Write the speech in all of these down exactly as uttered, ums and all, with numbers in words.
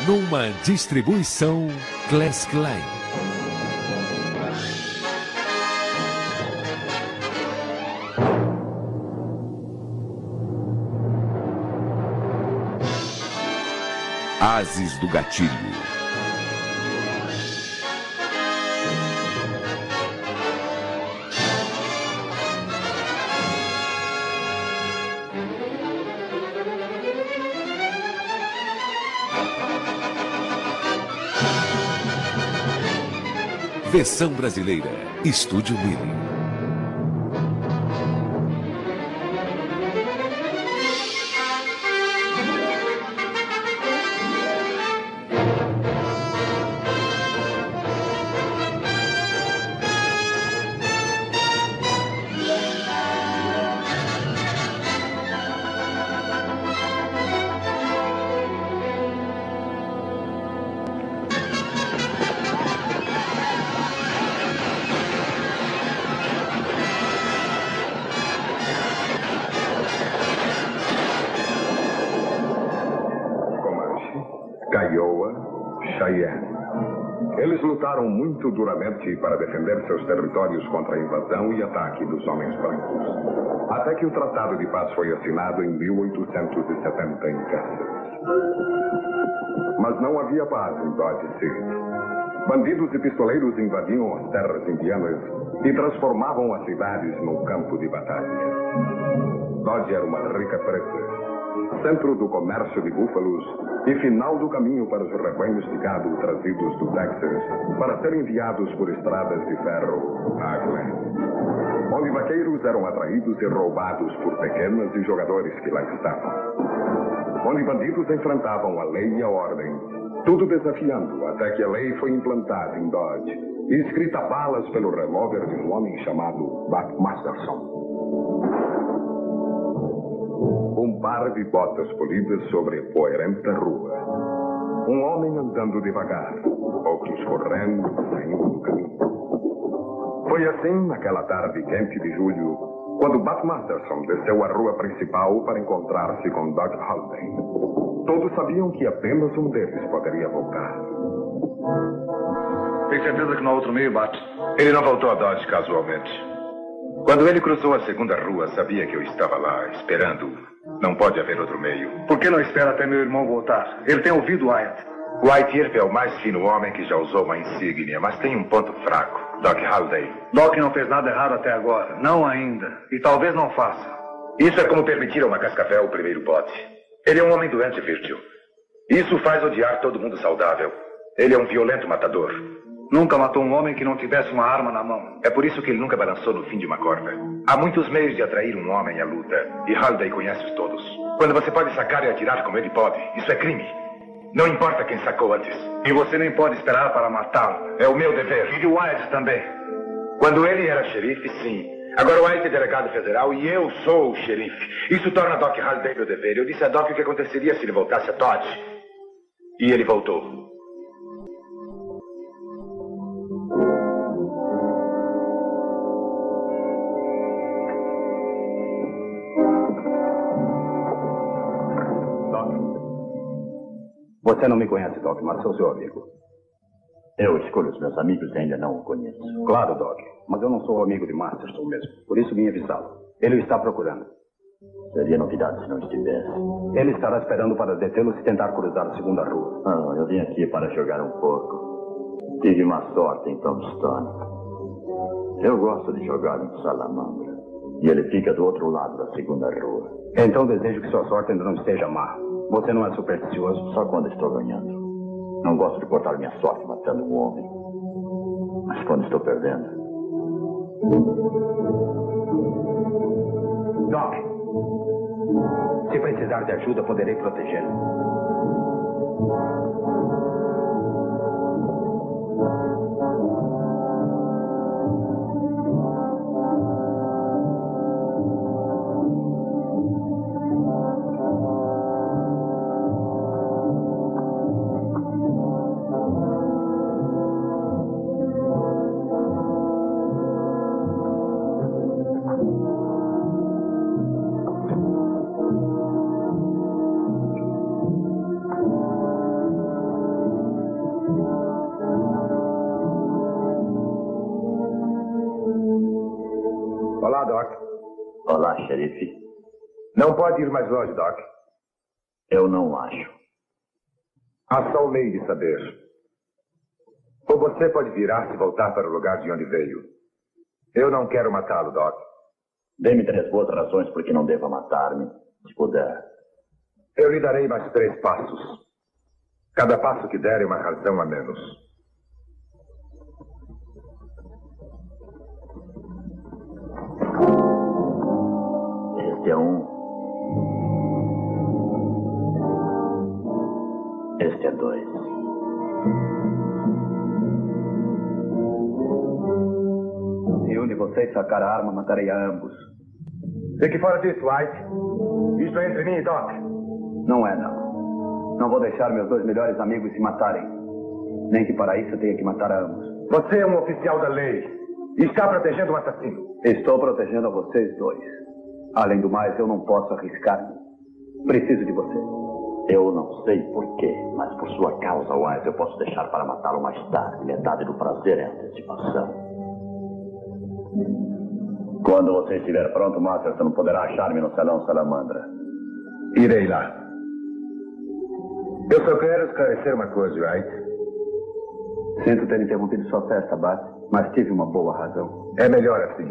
numa distribuição Classic Line. Ases do Gatilho. Versão brasileira, Estúdio Mille. Eles lutaram muito duramente para defender seus territórios contra a invasão e ataque dos homens brancos, até que o Tratado de Paz foi assinado em mil oitocentos e setenta em Kansas. Mas não havia paz em Dodge City. Bandidos e pistoleiros invadiam as terras indianas e transformavam as cidades num campo de batalha. Dodge era uma rica presa, centro do comércio de búfalos e final do caminho para os rebanhos de gado trazidos do Texas para serem enviados por estradas de ferro a Glen, onde vaqueiros eram atraídos e roubados por pequenas e jogadores que lá estavam, onde bandidos enfrentavam a lei e a ordem, tudo desafiando até que a lei foi implantada em Dodge e escrita a balas pelo revólver de um homem chamado Buck Masterson. Um par de botas polidas sobre a poeirenta rua. Um homem andando devagar, outros correndo, saindo do caminho. Foi assim, naquela tarde quente de julho, quando Buck Masterson desceu a rua principal para encontrar-se com Doc Holliday. Todos sabiam que apenas um deles poderia voltar. Tem certeza que não há outro meio, Bat? Ele não voltou a Dodge casualmente. Quando ele cruzou a segunda rua, sabia que eu estava lá, esperando. Não pode haver outro meio. Por que não espera até meu irmão voltar? Ele tem ouvido Wyatt. Wyatt Earp é o mais fino homem que já usou uma insígnia, mas tem um ponto fraco. Doc Holliday. Doc não fez nada errado até agora. Não ainda. E talvez não faça. Isso é como permitir a uma cascavel o primeiro bote. Ele é um homem doente, Virgil. Isso faz odiar todo mundo saudável. Ele é um violento matador. Nunca matou um homem que não tivesse uma arma na mão. É por isso que ele nunca balançou no fim de uma corda. Há muitos meios de atrair um homem à luta, e Holliday conhece-os todos. Quando você pode sacar e atirar como ele pode, isso é crime. Não importa quem sacou antes. E você nem pode esperar para matá-lo. É o meu dever. E de Wyatt também. Quando ele era xerife, sim. Agora Wyatt é delegado federal e eu sou o xerife. Isso torna Doc Holliday meu dever. Eu disse a Doc o que aconteceria se ele voltasse a Dodge. E ele voltou. Você não me conhece, Doc, mas sou seu amigo. Eu escolho os meus amigos e ainda não o conheço. Claro, Doc, mas eu não sou amigo de Masterson mesmo. Por isso vim avisá-lo. Ele o está procurando. Seria novidade se não estivesse. Ele estará esperando para detê-lo se tentar cruzar a segunda rua. Ah, eu vim aqui para jogar um pouco. Tive má sorte em Tombstone. Eu gosto de jogar em Salamandra. E ele fica do outro lado da segunda rua. Então desejo que sua sorte ainda não esteja má. Você não é supersticioso? Só quando estou ganhando. Não gosto de cortar minha sorte matando um homem. Mas quando estou perdendo... Doc, se precisar de ajuda, poderei protegê-lo. xerife? Não pode ir mais longe, Doc. Eu não acho. Há só um meio de saber. Ou você pode virar-se e voltar para o lugar de onde veio. Eu não quero matá-lo, Doc. Dê-me três boas razões por que não deva matar-me, se puder. Eu lhe darei mais três passos. Cada passo que der é uma razão a menos. Este é um. Este é dois. Se um de vocês sacar a arma, matarei a ambos. Fique fora disso, White. Isto é entre mim e Doc. Não é, não. Não vou deixar meus dois melhores amigos se matarem. Nem que para isso eu tenha que matar a ambos. Você é um oficial da lei e está protegendo um assassino. Estou protegendo a vocês dois. Além do mais, eu não posso arriscar-me. Preciso de você. Eu não sei porquê, mas por sua causa, Wise, eu posso deixar para matá-lo mais tarde. Metade do prazer é antecipação. Quando você estiver pronto, Masterson poderá achar-me no Salão Salamandra. Irei lá. Eu só quero esclarecer uma coisa, White. Sinto ter interrompido sua festa, Bat, mas tive uma boa razão. É melhor assim.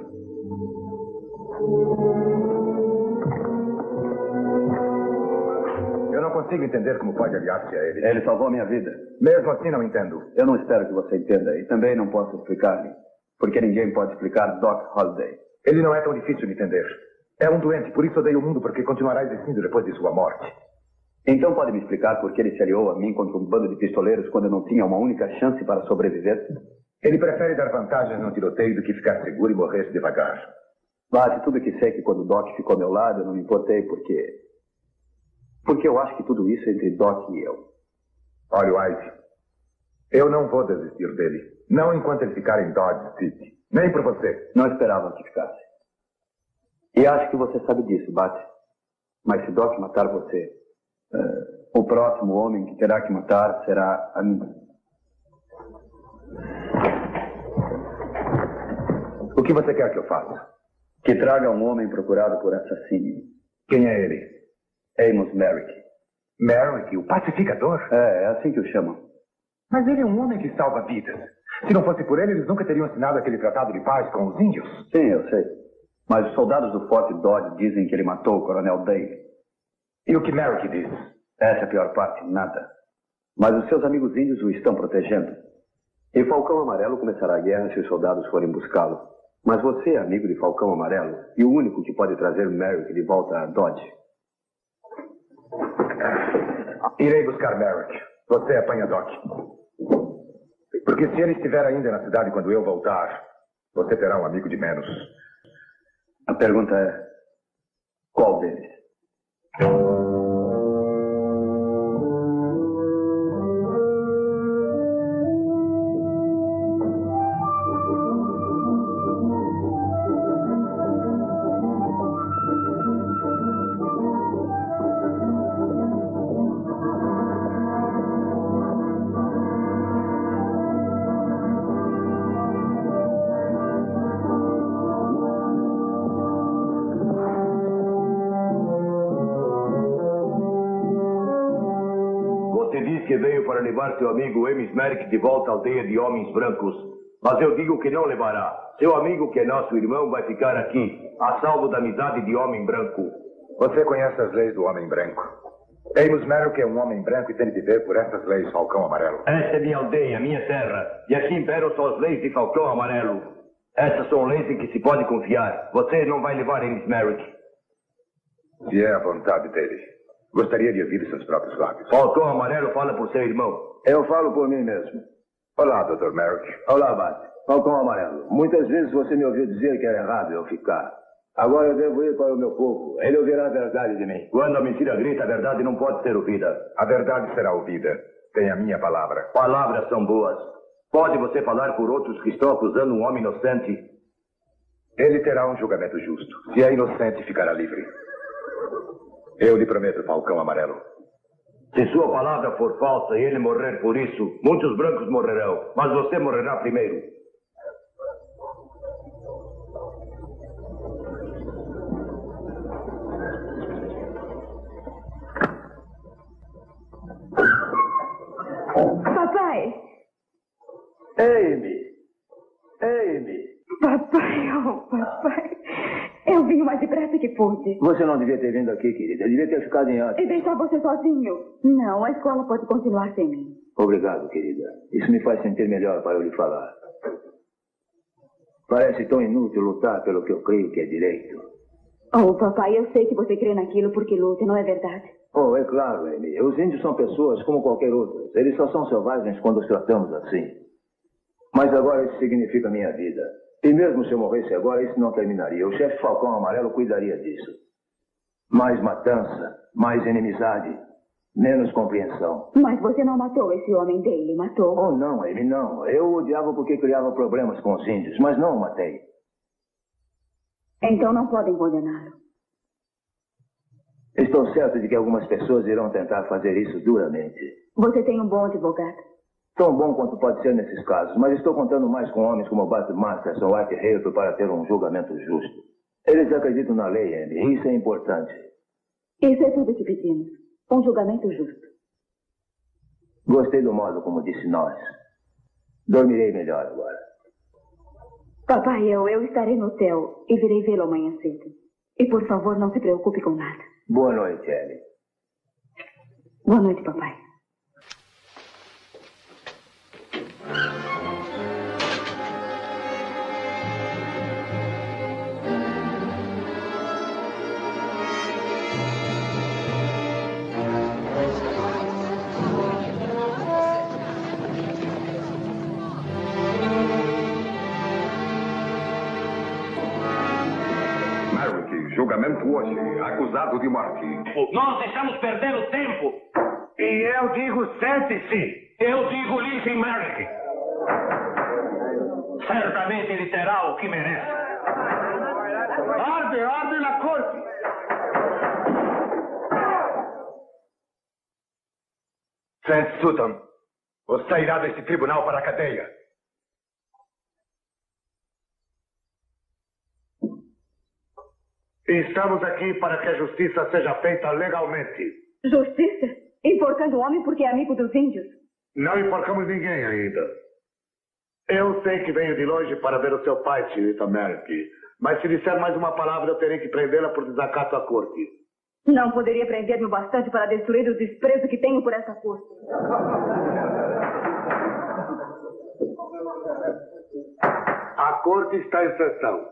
Eu não consigo entender como pode aliar-se a ele. Ele salvou minha vida. Mesmo assim, não entendo. Eu não espero que você entenda e também não posso explicar-lhe. Porque ninguém pode explicar Doc Holliday. Ele não é tão difícil de entender. É um doente, por isso odeio o mundo, porque continuará existindo depois de sua morte. Então pode me explicar por que ele se aliou a mim contra um bando de pistoleiros quando eu não tinha uma única chance para sobreviver? Ele prefere dar vantagens no tiroteio do que ficar seguro e morrer devagar. Bate, tudo que sei que quando o Doc ficou ao meu lado, eu não me importei porque... Porque eu acho que tudo isso é entre Doc e eu. Olha, White, eu não vou desistir dele. Não enquanto ele ficar em Dodge City. Nem por você. Não esperava que ficasse. E acho que você sabe disso, Bate. Mas se Doc matar você, uh, o próximo homem que terá que matar será a mim. O que você quer que eu faça? Que traga um homem procurado por assassínio. Quem é ele? Amos Merrick. Merrick, o pacificador? É, é assim que o chamam. Mas ele é um homem que salva vidas. Se não fosse por ele, eles nunca teriam assinado aquele tratado de paz com os índios. Sim, eu sei. Mas os soldados do Forte Dodge dizem que ele matou o Coronel Dale. E o que Merrick diz? Essa é a pior parte, nada. Mas os seus amigos índios o estão protegendo. E Falcão Amarelo começará a guerra se os soldados forem buscá-lo. Mas você é amigo de Falcão Amarelo e o único que pode trazer Merrick de volta a Dodge. Irei buscar Merrick. Você apanha Doc. Porque se ele estiver ainda na cidade quando eu voltar, você terá um amigo de menos. A pergunta é, qual deles? Que veio para levar seu amigo Amos Merrick de volta à aldeia de homens brancos. Mas eu digo que não levará. Seu amigo, que é nosso irmão, vai ficar aqui, a salvo da amizade de homem branco. Você conhece as leis do homem branco. Amos Merrick é um homem branco e tem de viver por essas leis, Falcão Amarelo. Esta é minha aldeia, minha terra. E aqui imperam só as leis de Falcão Amarelo. Essas são leis em que se pode confiar. Você não vai levar Amos Merrick. Se é a vontade dele. Gostaria de ouvir seus próprios lábios. Falcão Amarelo fala por seu irmão. Eu falo por mim mesmo. Olá, doutor Merrick. Olá, Bate. Falcão Amarelo. Muitas vezes você me ouviu dizer que era errado eu ficar. Agora eu devo ir para o meu povo. Ele ouvirá a verdade de mim. Quando a mentira grita, a verdade não pode ser ouvida. A verdade será ouvida. Tem a minha palavra. Palavras são boas. Pode você falar por outros que estão acusando um homem inocente? Ele terá um julgamento justo. Se é inocente, ficará livre. Eu lhe prometo, Falcão Amarelo. Se sua palavra for falsa e ele morrer por isso, muitos brancos morrerão, mas você morrerá primeiro. pai. Eu vim o mais depressa que pude. Você não devia ter vindo aqui, querida. Devia ter ficado em Atos. E deixar você sozinho. Não, a escola pode continuar sem mim. Obrigado, querida. Isso me faz sentir melhor para eu lhe falar. Parece tão inútil lutar pelo que eu creio que é direito. Oh, papai, eu sei que você crê naquilo porque luta, não é verdade? Oh, é claro, Amy. Os índios são pessoas como qualquer outra. Eles só são selvagens quando os tratamos assim. Mas agora isso significa minha vida. E mesmo se eu morresse agora, isso não terminaria. O chefe Falcão Amarelo cuidaria disso. Mais matança, mais inimizade, menos compreensão. Mas você não matou esse homem dele, matou? Oh, não, Amy, não. Eu o odiava porque criava problemas com os índios, mas não o matei. Então não podem condená-lo. Estou certo de que algumas pessoas irão tentar fazer isso duramente. Você tem um bom advogado. Tão bom quanto pode ser nesses casos, mas estou contando mais com homens como Bart Masterson ou Art Hailton para ter um julgamento justo. Eles acreditam na lei, Andy, e isso é importante. Isso é tudo que pedimos. Um julgamento justo. Gostei do modo como disse nós. Dormirei melhor agora. Papai, eu, eu estarei no hotel e virei vê-lo amanhã cedo. E por favor, não se preocupe com nada. Boa noite, Ellie. Boa noite, papai. Julgamento hoje, acusado de morte. Nós deixamos perder o tempo. E eu digo sente-se. Eu digo livre Merrick. Certamente ele terá o que merece. Ordem, ordem na corte. Trent Sutton, você irá desse tribunal para a cadeia. Estamos aqui para que a justiça seja feita legalmente. Justiça? Enforcando o homem porque é amigo dos índios? Não enforcamos ninguém ainda. Eu sei que venho de longe para ver o seu pai, senhorita Merrick. Mas se disser mais uma palavra, eu terei que prendê-la por desacato à corte. Não poderia prender-me o bastante para destruir o desprezo que tenho por essa corte. A corte está em sessão.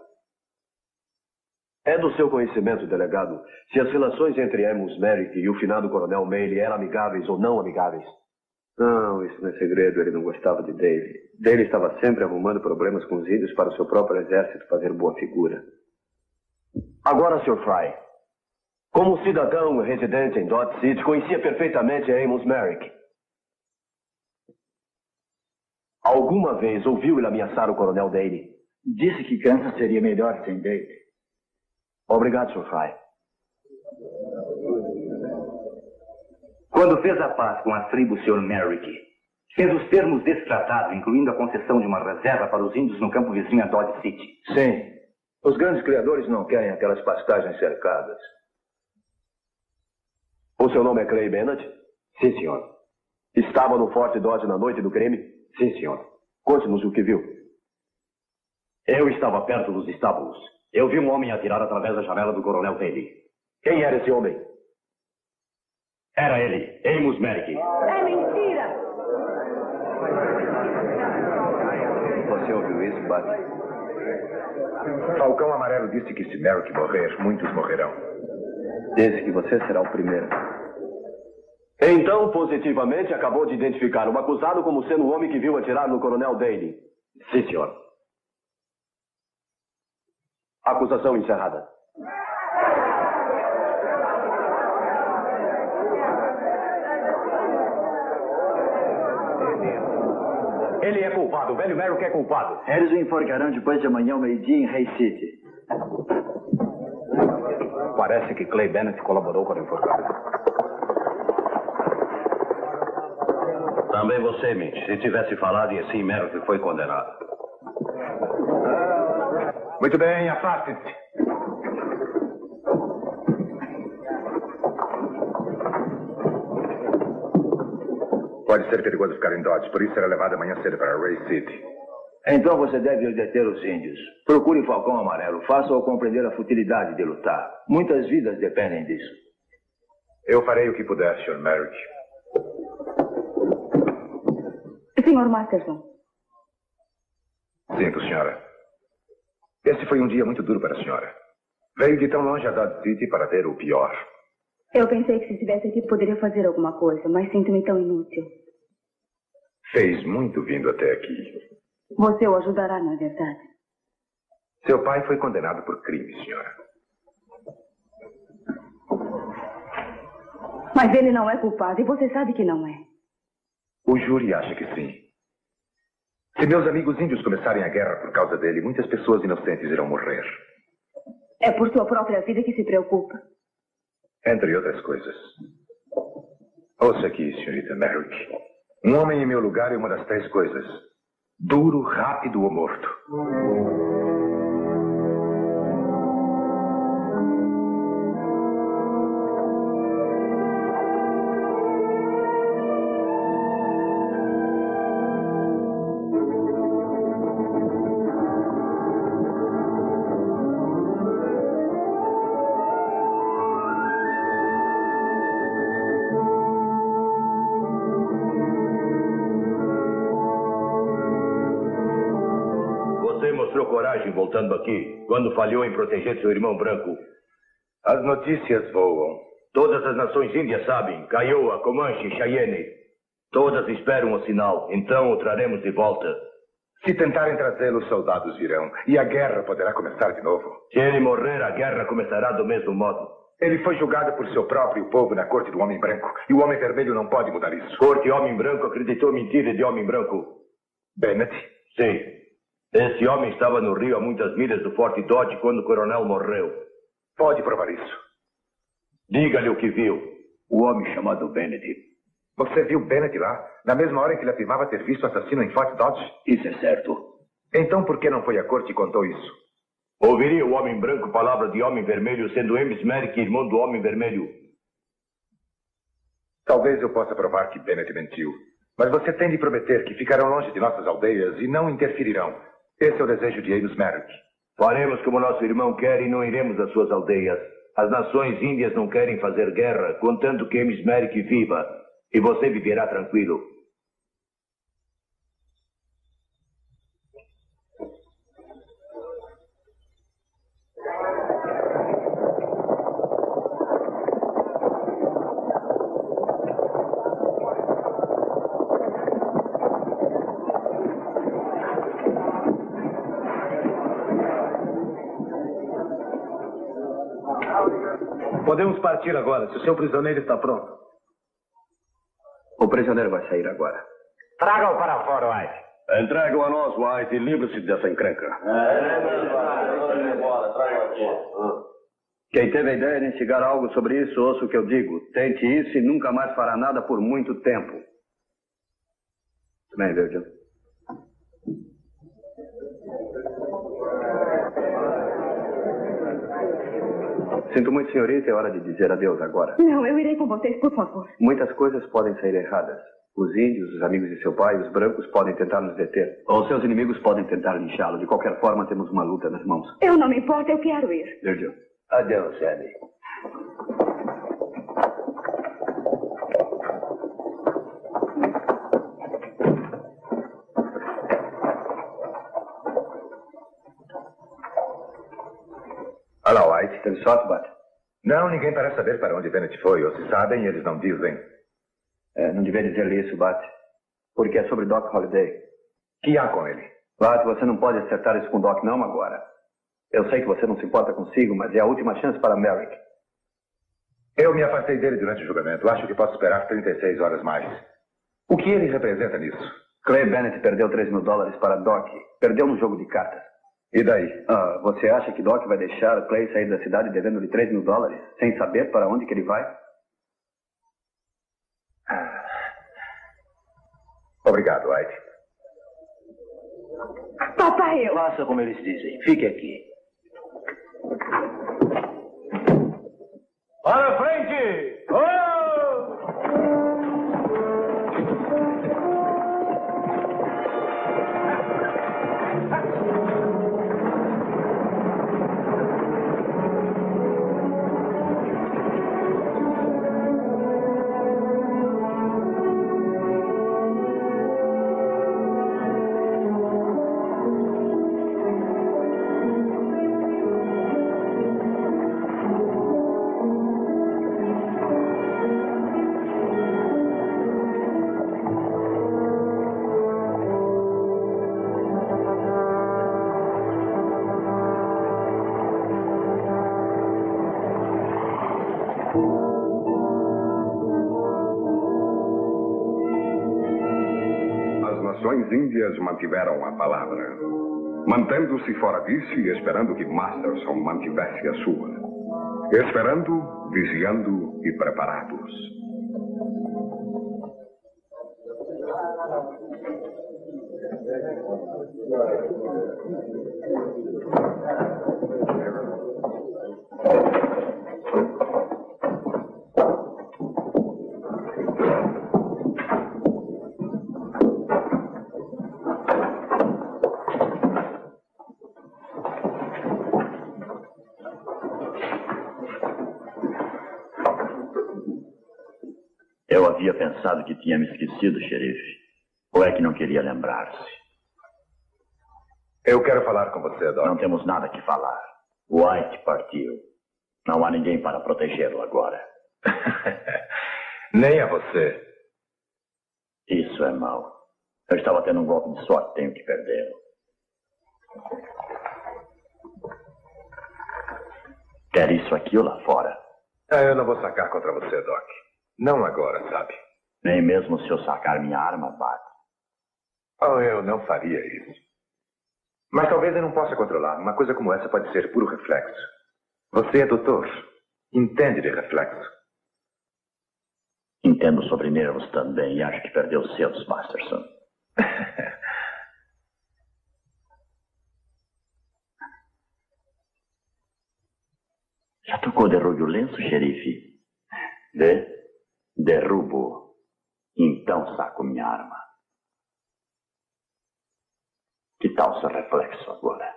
É do seu conhecimento, delegado, se as relações entre Amos Merrick e o finado coronel Maley eram amigáveis ou não amigáveis? Não, isso não é segredo. Ele não gostava de Dale. Dale estava sempre arrumando problemas com os índios para o seu próprio exército fazer boa figura. Agora, senhor Fry, como cidadão residente em Dodge City, conhecia perfeitamente Amos Merrick. Alguma vez ouviu ele ameaçar o coronel Dale? Disse que Kansas seria melhor sem Dale. Obrigado, senhor Fry. Quando fez a paz com as tribos, senhor Merrick, fez os termos desse tratado, incluindo a concessão de uma reserva para os índios no campo vizinho a Dodge City. Sim. Os grandes criadores não querem aquelas pastagens cercadas. O seu nome é Clay Bennett? Sim, senhor. Estava no Forte Dodge na noite do crime? Sim, senhor. Conte-nos o que viu. Eu estava perto dos estábulos. Eu vi um homem atirar através da janela do coronel Bailey. Quem era esse homem? Era ele, Amos Merrick. É mentira! Você ouviu isso, Bart? Falcão Amarelo disse que se Merrick morrer, muitos morrerão. Disse que você será o primeiro. Então, positivamente, acabou de identificar o acusado como sendo o homem que viu atirar no coronel Daly. Sim, senhor. Acusação encerrada. Ele é culpado. O velho Merrick é culpado. Eles o enforcarão depois de amanhã ao meio-dia em Hay City. Parece que Clay Bennett colaborou com o enforcamento. Também você, Mitch. Se tivesse falado e assim, Merrick foi condenado. Muito bem, afaste-se. Pode ser perigoso ficar em Dodge, por isso será levado amanhã cedo para Ray City. Então você deve ir deter os índios. Procure o Falcão Amarelo. Faça-o compreender a futilidade de lutar. Muitas vidas dependem disso. Eu farei o que puder, senhor Merrick. senhor Masterson. Sinto, senhora. Esse foi um dia muito duro para a senhora. Veio de tão longe a Dodge City para ver o pior. Eu pensei que se estivesse aqui poderia fazer alguma coisa, mas sinto-me tão inútil. Fez muito vindo até aqui. Você o ajudará, não é verdade? Seu pai foi condenado por crime, senhora. Mas ele não é culpado e você sabe que não é. O júri acha que sim. Se meus amigos índios começarem a guerra por causa dele, muitas pessoas inocentes irão morrer. É por sua própria vida que se preocupa. Entre outras coisas. Ouça aqui, senhorita Merrick. Um homem em meu lugar é uma das três coisas. Duro, rápido ou morto. Voltando aqui, quando falhou em proteger seu irmão branco. As notícias voam. Todas as nações índias sabem. Kiowa, Comanche, Cheyenne. Todas esperam o sinal. Então o traremos de volta. Se tentarem trazê-lo, os soldados virão. E a guerra poderá começar de novo. Se ele morrer, a guerra começará do mesmo modo. Ele foi julgado por seu próprio povo na corte do Homem Branco. E o Homem Vermelho não pode mudar isso. Corte Homem Branco acreditou mentira de Homem Branco. Bennett? Sim. Esse homem estava no rio a muitas milhas do Forte Dodge quando o coronel morreu. Pode provar isso. Diga-lhe o que viu. O homem chamado Bennett. Você viu Bennett lá? Na mesma hora em que ele afirmava ter visto o assassino em Forte Dodge? Isso é certo. Então por que não foi à corte e contou isso? Ouviria o Homem Branco palavra de Homem Vermelho, sendo Ames Merrick irmão do Homem Vermelho? Talvez eu possa provar que Bennett mentiu. Mas você tem de prometer que ficarão longe de nossas aldeias e não interferirão. Esse é o desejo de Ames Merrick. Faremos como nosso irmão quer e não iremos às suas aldeias. As nações índias não querem fazer guerra, contanto que Ames Merrick viva. E você viverá tranquilo. Podemos partir agora, se o seu prisioneiro está pronto. O prisioneiro vai sair agora. Traga-o para fora, White. Entregue-o a nós, White, e livre-se dessa encrenca. Quem teve a ideia de instigar algo sobre isso, ouça o que eu digo. Tente isso e nunca mais fará nada por muito tempo. Bem, Virgil. Sinto muito, senhorita, é hora de dizer adeus agora. Não, eu irei com vocês, por favor. Muitas coisas podem sair erradas. Os índios, os amigos de seu pai, os brancos podem tentar nos deter. Ou seus inimigos podem tentar linchá-lo. De qualquer forma, temos uma luta nas mãos. Eu não me importo, eu quero ir. Virgil. Adeus, Ellie. Olá, White. Teve sorte, Bat? Não, ninguém parece saber para onde Bennett foi. Ou se sabem, eles não dizem. É, não devia dizer-lhe isso, Bat. Porque é sobre Doc Holliday. Que há com ele? Bat, você não pode acertar isso com Doc não agora. Eu sei que você não se importa consigo, mas é a última chance para Merrick. Eu me afastei dele durante o julgamento. Acho que posso esperar trinta e seis horas mais. O que ele representa nisso? Clay Bennett perdeu três mil dólares para Doc. Perdeu no jogo de cartas. E daí? Ah, você acha que Doc vai deixar Clay sair da cidade devendo-lhe três mil dólares, sem saber para onde que ele vai? Ah. Obrigado, White. Papai, eu... Faça como eles dizem. Fique aqui. Para frente! Oh! nações índias mantiveram a palavra, mantendo-se fora disso e esperando que Masterson mantivesse a sua. Esperando, vigiando e preparados. Eu havia pensado que tinha me esquecido, xerife. Ou é que não queria lembrar-se? Eu quero falar com você, Doc. Não temos nada que falar. O White partiu. Não há ninguém para protegê-lo agora. Nem a você. Isso é mau. Eu estava tendo um golpe de sorte, tenho que perdê-lo. Quer isso aqui ou lá fora? Ah, eu não vou sacar contra você, Doc. Não agora, sabe? Nem mesmo se eu sacar minha arma, Bart. Oh, eu não faria isso. Mas talvez eu não possa controlar. Uma coisa como essa pode ser puro reflexo. Você é doutor. Entende de reflexo. Entendo sobre nervos também e acho que perdeu os seus, Masterson. Já tocou derrube o lenço, xerife? De? Derrubo. Então saco minha arma. Que tal seu reflexo agora?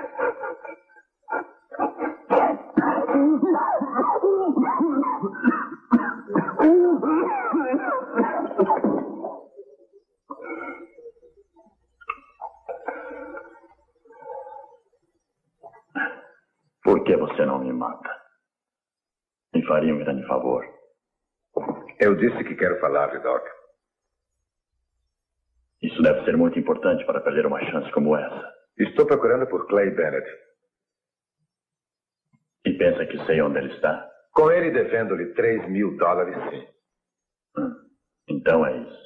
Por que você não me mata? Me faria um grande favor. Eu disse que quero falar, Doc. Isso deve ser muito importante para perder uma chance como essa. Estou procurando por Clay Bennett. E pensa que sei onde ele está? Com ele devendo-lhe três mil dólares, sim. Hum, então é isso.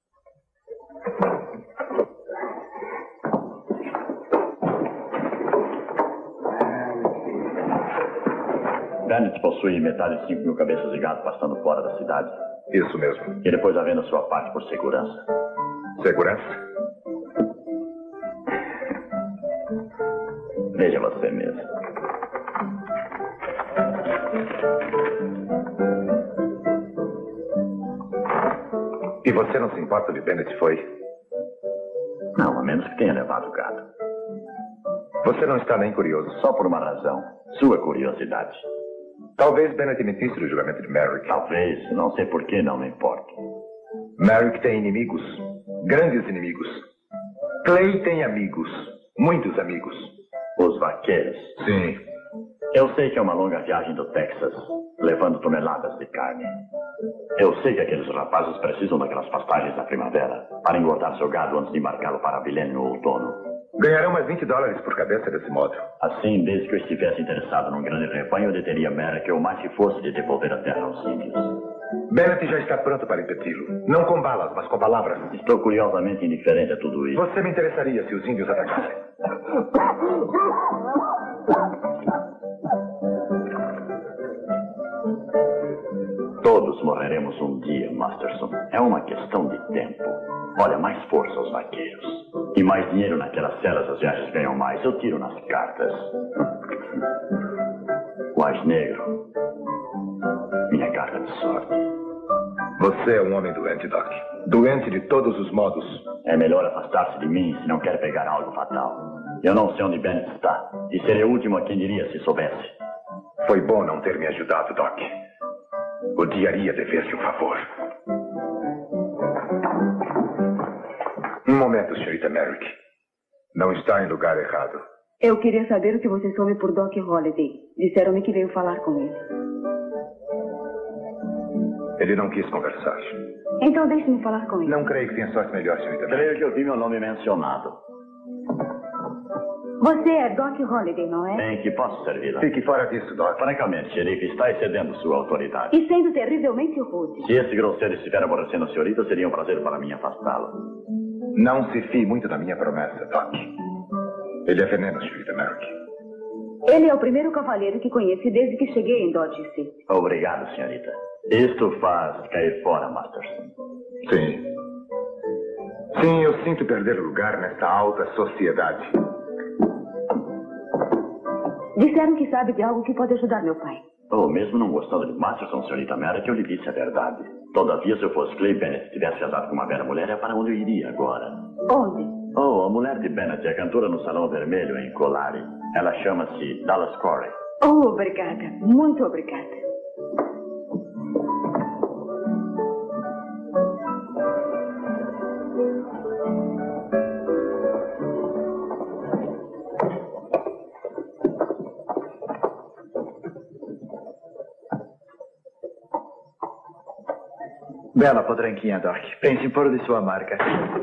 Bennett possui metade de cinco mil cabeças de gado pastando fora da cidade. Isso mesmo. E depois a venda sua parte por segurança. Segurança? Veja você mesmo. E você não se importa de Bennett foi? Não, a menos que tenha levado o gado. Você não está nem curioso? Só por uma razão. Sua curiosidade. Talvez Bennett mentisse no julgamento de Merrick. Talvez. Não sei por que, não me importo. Merrick tem inimigos. Grandes inimigos. Clay tem amigos. Muitos amigos. Os vaqueiros? Sim. Eu sei que é uma longa viagem do Texas, levando toneladas de carne. Eu sei que aqueles rapazes precisam daquelas pastagens na primavera para engordar seu gado antes de embarcá-lo para Abilene no outono. Ganharão mais vinte dólares por cabeça desse modo. Assim, desde que eu estivesse interessado num grande rebanho, eu deteria Merrick o mais que fosse de devolver a terra aos índios. Bennett já está pronto para impedi-lo. Não com balas, mas com palavras. Estou curiosamente indiferente a tudo isso. Você me interessaria se os índios atacassem. Todos morreremos um dia, Masterson. É uma questão de tempo. Olha, mais força aos vaqueiros. E mais dinheiro naquelas celas, as viagens ganham mais. Eu tiro nas cartas. Mais negro. Minha carta de sorte. Você é um homem doente, Doc. Doente de todos os modos. É melhor afastar-se de mim se não quer pegar algo fatal. Eu não sei onde Bennett está. E seria o último a quem diria se soubesse. Foi bom não ter me ajudado, Doc. Odiaria dever-lhe um favor. Um momento, senhorita Merrick. Não está em lugar errado. Eu queria saber o que você soube por Doc Holliday. Disseram-me que veio falar com ele. Ele não quis conversar. Então deixe-me falar com ele. Não creio que tenha sorte melhor, senhorita Merrick. Creio que eu vi meu nome mencionado. Você é Doc Holliday, não é? Em que posso servi-la? Fique fora disso, Doc. Francamente, xerife, está excedendo sua autoridade. E sendo terrivelmente rude. Se esse grosseiro estiver aborrecendo a senhorita, seria um prazer para mim afastá-la. Não se fie muito da minha promessa, Doc. Ele é veneno, senhorita Merrick. Ele é o primeiro cavaleiro que conheci desde que cheguei em Dodge City. Obrigado, senhorita. Isto faz cair fora, Masterson. Sim. Sim, eu sinto perder lugar nesta alta sociedade. Disseram que sabe de algo que pode ajudar meu pai. Oh, mesmo não gostando de Masterson, senhorita Merrick, eu lhe disse a verdade. Todavia, se eu fosse Clay Bennett e tivesse casado com uma velha mulher, é para onde eu iria agora. Onde? Oh, a mulher de Bennett é cantora no Salão Vermelho, em Colari. Ela chama-se Dallas Corey. Oh, obrigada. Muito obrigada. Bela potranquinha, Doc. Pense em pôr de sua marca.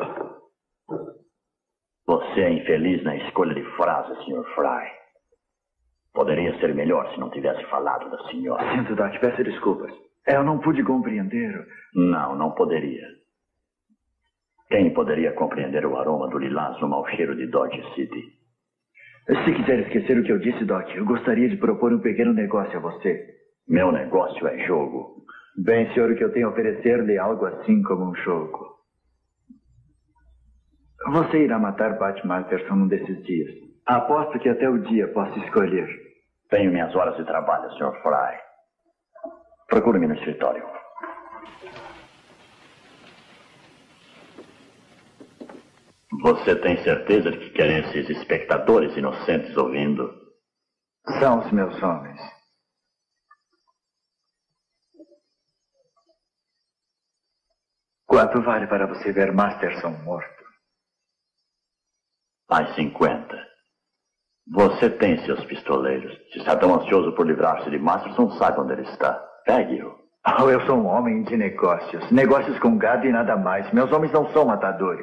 Você é infeliz na escolha de frase, senhor Fry. Poderia ser melhor se não tivesse falado da senhora. Sinto, Doc. Peço desculpas. Eu não pude compreender. Não, não poderia. Quem poderia compreender o aroma do lilás no mau cheiro de Dodge City? Se quiser esquecer o que eu disse, Doc, eu gostaria de propor um pequeno negócio a você. Meu negócio é jogo. Bem, senhor, o que eu tenho a oferecer-lhe é algo assim como um jogo. Você irá matar Pat Masterson num desses dias. Aposto que até o dia posso escolher. Tenho minhas horas de trabalho, senhor Fry. Procure-me no escritório. Você tem certeza de que querem esses espectadores inocentes ouvindo? São os meus homens. Quanto vale para você ver Masterson morto? Mais cinquenta. Você tem seus pistoleiros. Se está tão ansioso por livrar-se de Masterson, saiba onde ele está. Pegue-o. Oh, eu sou um homem de negócios. Negócios com gado e nada mais. Meus homens não são matadores.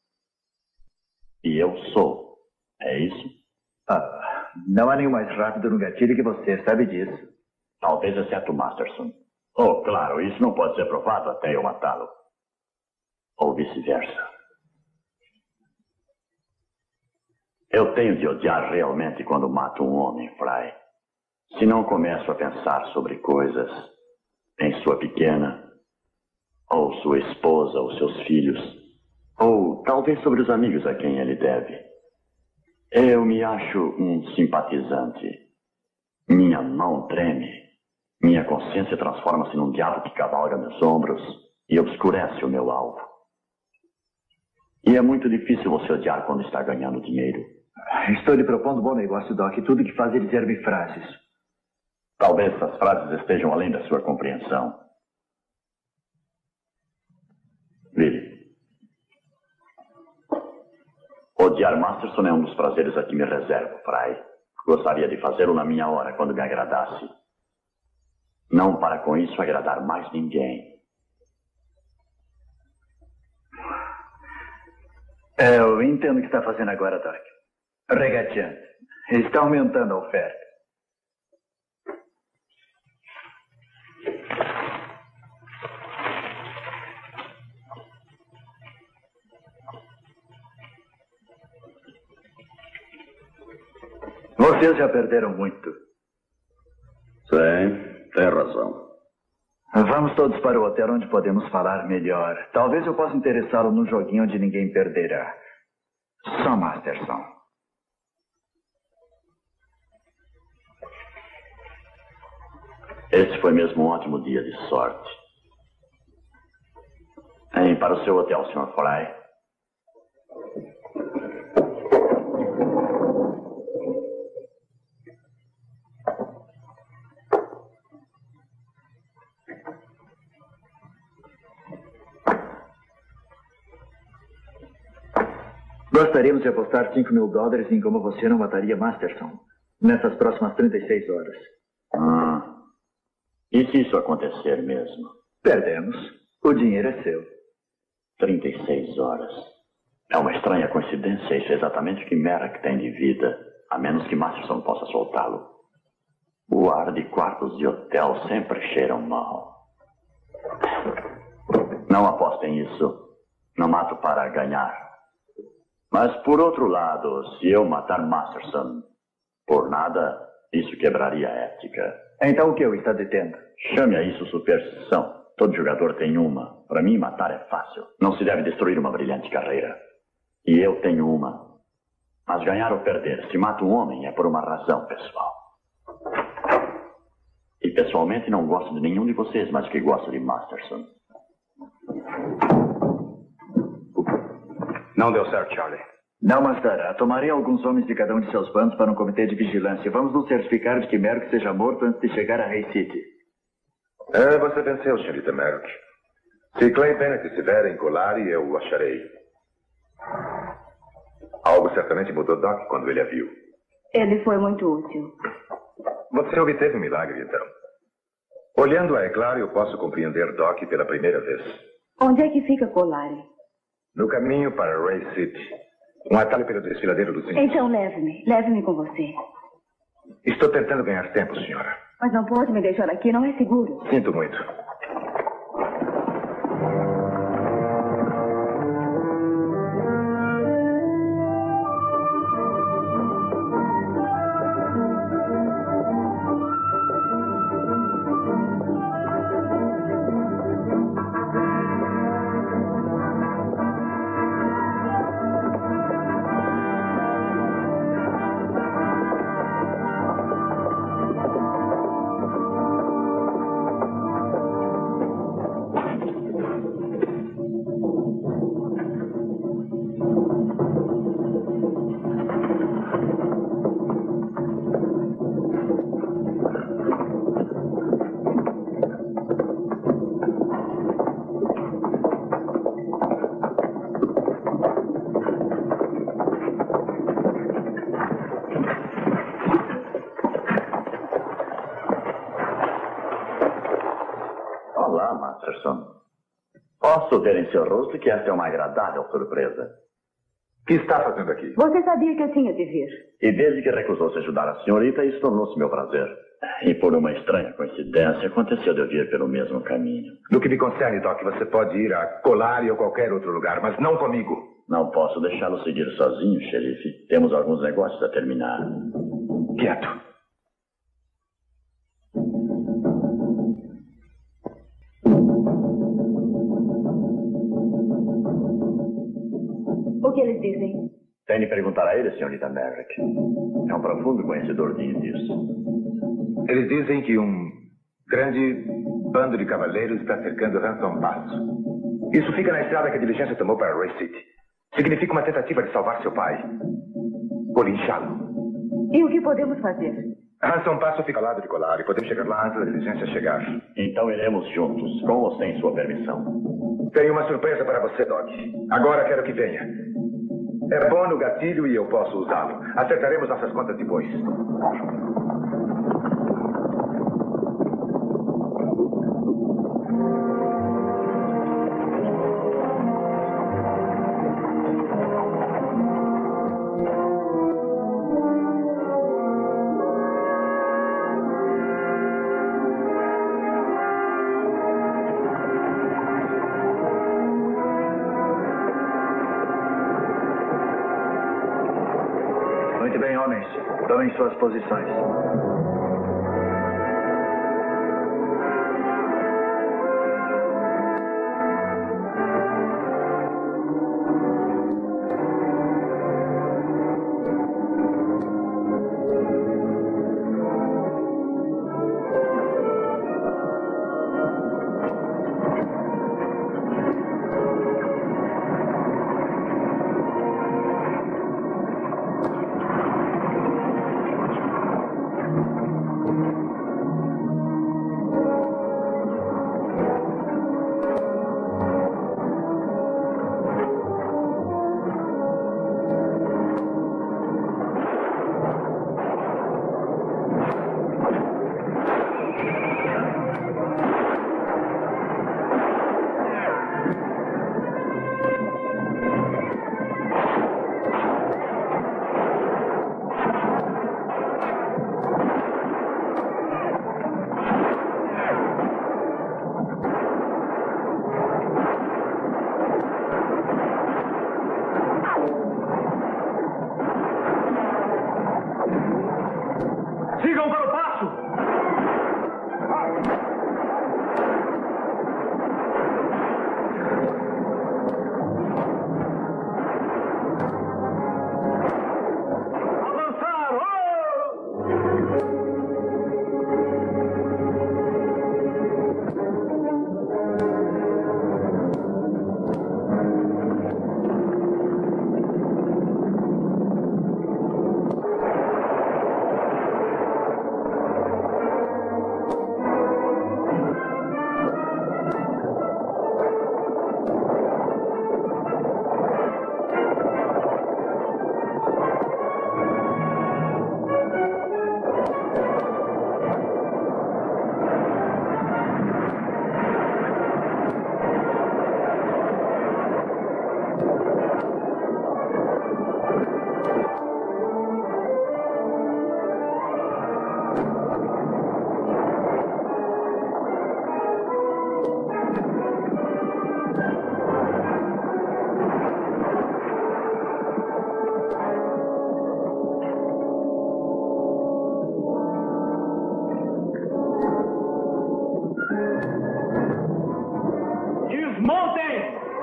E eu sou. É isso? Ah, não há nenhum mais rápido no gatilho que você, sabe disso. Talvez exceto Masterson. Oh, claro, isso não pode ser provado até eu matá-lo. Ou vice-versa. Eu tenho de odiar realmente quando mato um homem, Fry. Se não começo a pensar sobre coisas em sua pequena, ou sua esposa, ou seus filhos, ou talvez sobre os amigos a quem ele deve. Eu me acho um simpatizante. Minha mão treme. Minha consciência transforma-se num diabo que cavalga meus ombros e obscurece o meu alvo. E é muito difícil você odiar quando está ganhando dinheiro. Estou lhe propondo um bom negócio, Doc. Tudo que faz é dizer-me frases. Talvez essas frases estejam além da sua compreensão. Vire. Odiar Masterson é um dos prazeres a que me reservo, Fry. Gostaria de fazê-lo na minha hora, quando me agradasse. Não para com isso agradar mais ninguém. Eu entendo o que está fazendo agora, Doc. Regateando. Está aumentando a oferta. Vocês já perderam muito. Sim, tem razão. Vamos todos para o hotel onde podemos falar melhor. Talvez eu possa interessá-lo num joguinho onde ninguém perderá. Só Masterson. Esse foi mesmo um ótimo dia de sorte. Hein, para o seu hotel, senhor Fry. Gostaríamos de apostar cinco mil dólares em como você não mataria Masterson nessas próximas trinta e seis horas. Ah. E se isso acontecer mesmo? Perdemos. O dinheiro é seu. trinta e seis horas. É uma estranha coincidência. Isso é exatamente o que Merrick tem de vida, a menos que Masterson possa soltá-lo. O ar de quartos de hotel sempre cheira mal. Não apostem nisso. Não mato para ganhar. Mas, por outro lado, se eu matar Masterson por nada, isso quebraria a ética. Então o que eu está detendo? Chame a isso superstição. Todo jogador tem uma. Para mim, matar é fácil. Não se deve destruir uma brilhante carreira. E eu tenho uma. Mas ganhar ou perder, se mata um homem, é por uma razão pessoal. E pessoalmente não gosto de nenhum de vocês, mas que gosto de Masterson. Não deu certo, Charlie. Não, Master. Tomarei alguns homens de cada um de seus bandos para um comitê de vigilância. Vamos nos certificar de que Merrick seja morto antes de chegar a Ray City. É, você venceu, senhorita Merrick. Se Clay Bennett estiver em Colari, eu o acharei. Algo certamente mudou Doc quando ele a viu. Ele foi muito útil. Você obteve um milagre, então. Olhando-a, é claro, eu posso compreender Doc pela primeira vez. Onde é que fica Colari? No caminho para Ray City. Um atalho pelo desfiladeiro dos índios. Então leve-me. Leve-me com você. Estou tentando ganhar tempo, senhora. Mas não pode me deixar aqui, não é seguro. Sinto muito. Posso ver em seu rosto que esta é uma agradável surpresa. O que está fazendo aqui? Você sabia que eu tinha de vir. E desde que recusou-se ajudar a senhorita, isso tornou-se meu prazer. E por uma estranha coincidência, aconteceu de eu vir pelo mesmo caminho. No que me concerne, Doc, você pode ir a Colari ou qualquer outro lugar, mas não comigo. Não posso deixá-lo seguir sozinho, xerife. Temos alguns negócios a terminar. Quieto. O que eles dizem? Tem de perguntar a ele, senhorita Merrick. É um profundo conhecedor de índios. Eles dizem que um grande bando de cavaleiros está cercando Ransom Pass. Isso fica na estrada que a diligência tomou para Ray City. Significa uma tentativa de salvar seu pai. Por linchá-lo. E o que podemos fazer? Ransom Pass fica ao lado de Colari. Podemos chegar lá antes da diligência chegar. Então iremos juntos, com ou sem sua permissão. Tenho uma surpresa para você, Doc. Agora quero que venha. É bom no gatilho e eu posso usá-lo. Acertaremos nossas contas depois. Muito bem, homens. Tomem suas posições.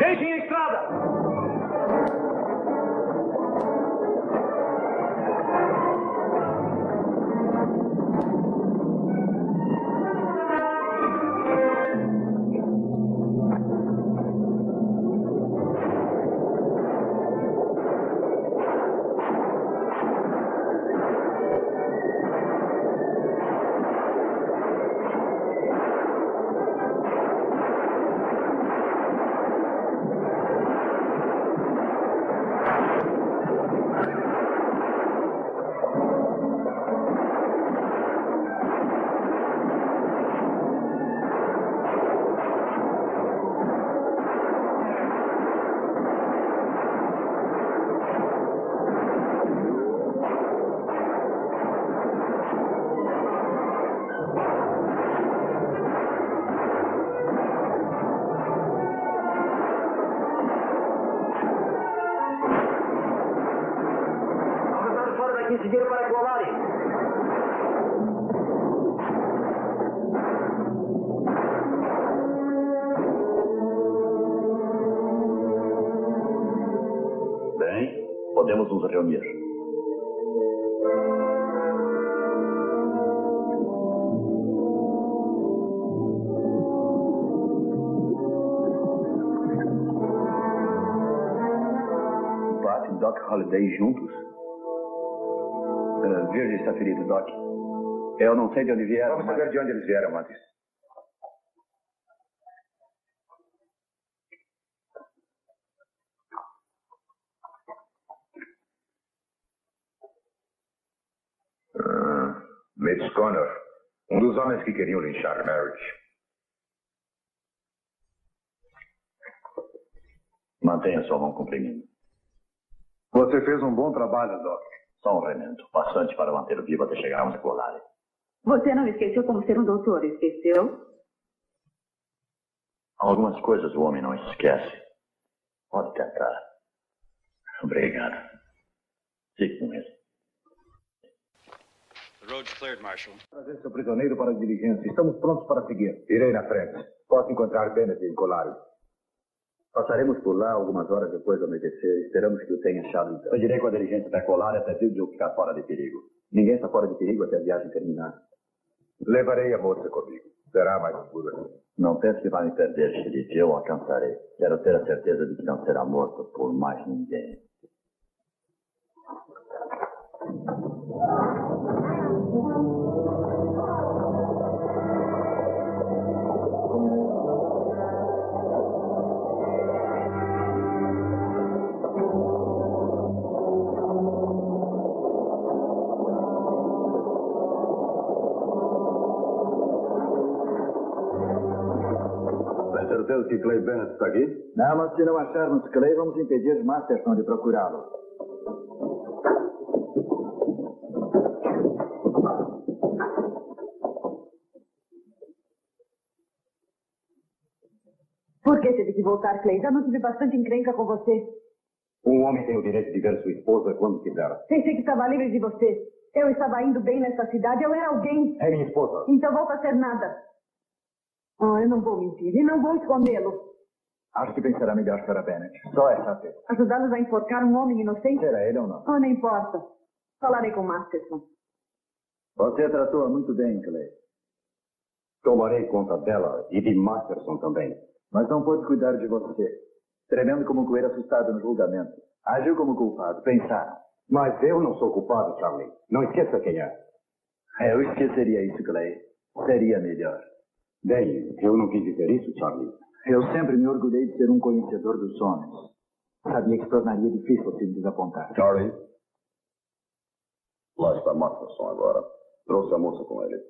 Deixem a estrada! Seguir para Colari. Bem, podemos nos reunir. Pat e Doc Holliday juntos? Uh, Virgil está ferido, Doc. Eu não sei de onde vieram. Vamos saber de onde eles vieram antes. Ah, Mitch Connor, um dos homens que queriam linchar Merrick. Mantenha sua mão comprimida. Você fez um bom trabalho, Doc. Só um remendo, bastante para manter vivo até chegarmos a Colari. Você não esqueceu como ser um doutor, esqueceu? Algumas coisas o homem não esquece. Pode tentar. Obrigado. Fique com ele. The road's cleared, Marshal. Trazer seu prisioneiro para a diligência. Estamos prontos para seguir. Irei na frente. Posso encontrar Bennett em Colari. Passaremos por lá algumas horas depois do anoitecer. Esperamos que o tenha achado então. Eu direi com a diligência até Colari até Virgil ficar fora de perigo. Ninguém está fora de perigo até a viagem terminar. Levarei a moça comigo. Será mais seguro assim. Não pense que vai me perder, xerife. Eu alcançarei. Quero ter a certeza de que não será morto por mais ninguém. Certeza que Clay Bennett está aqui? Não, mas se não acharmos Clay, vamos impedir Masterson de procurá-lo. Por que teve que voltar, Clay? Já não tive bastante encrenca com você. Um homem tem o direito de ver sua esposa quando quiser. Pensei que estava livre de você. Eu estava indo bem nessa cidade, eu era alguém. É minha esposa. Então volta a ser nada. Ah, eu não vou mentir e não vou escondê-lo. Acho que pensará melhor, senhora Bennett. Só essa vez. Ajudá-los a enforcar um homem inocente? Será ele ou não? Ah, não importa. Falarei com Masterson. Você tratou-a muito bem, Clay. Tomarei conta dela e de Masterson também. Mas não pôde cuidar de você. Tremendo como um coelho assustado no julgamento. Agiu como culpado. Pensaram. Mas eu não sou culpado, Charlie. Não esqueça quem é. Eu esqueceria isso, Clay. Seria melhor. Bem, eu não quis dizer isso, Charlie. Eu sempre me orgulhei de ser um conhecedor dos homens. Sabia que se tornaria difícil se me desapontar. Charlie? Lá está Masterson agora. Trouxe a moça com ele.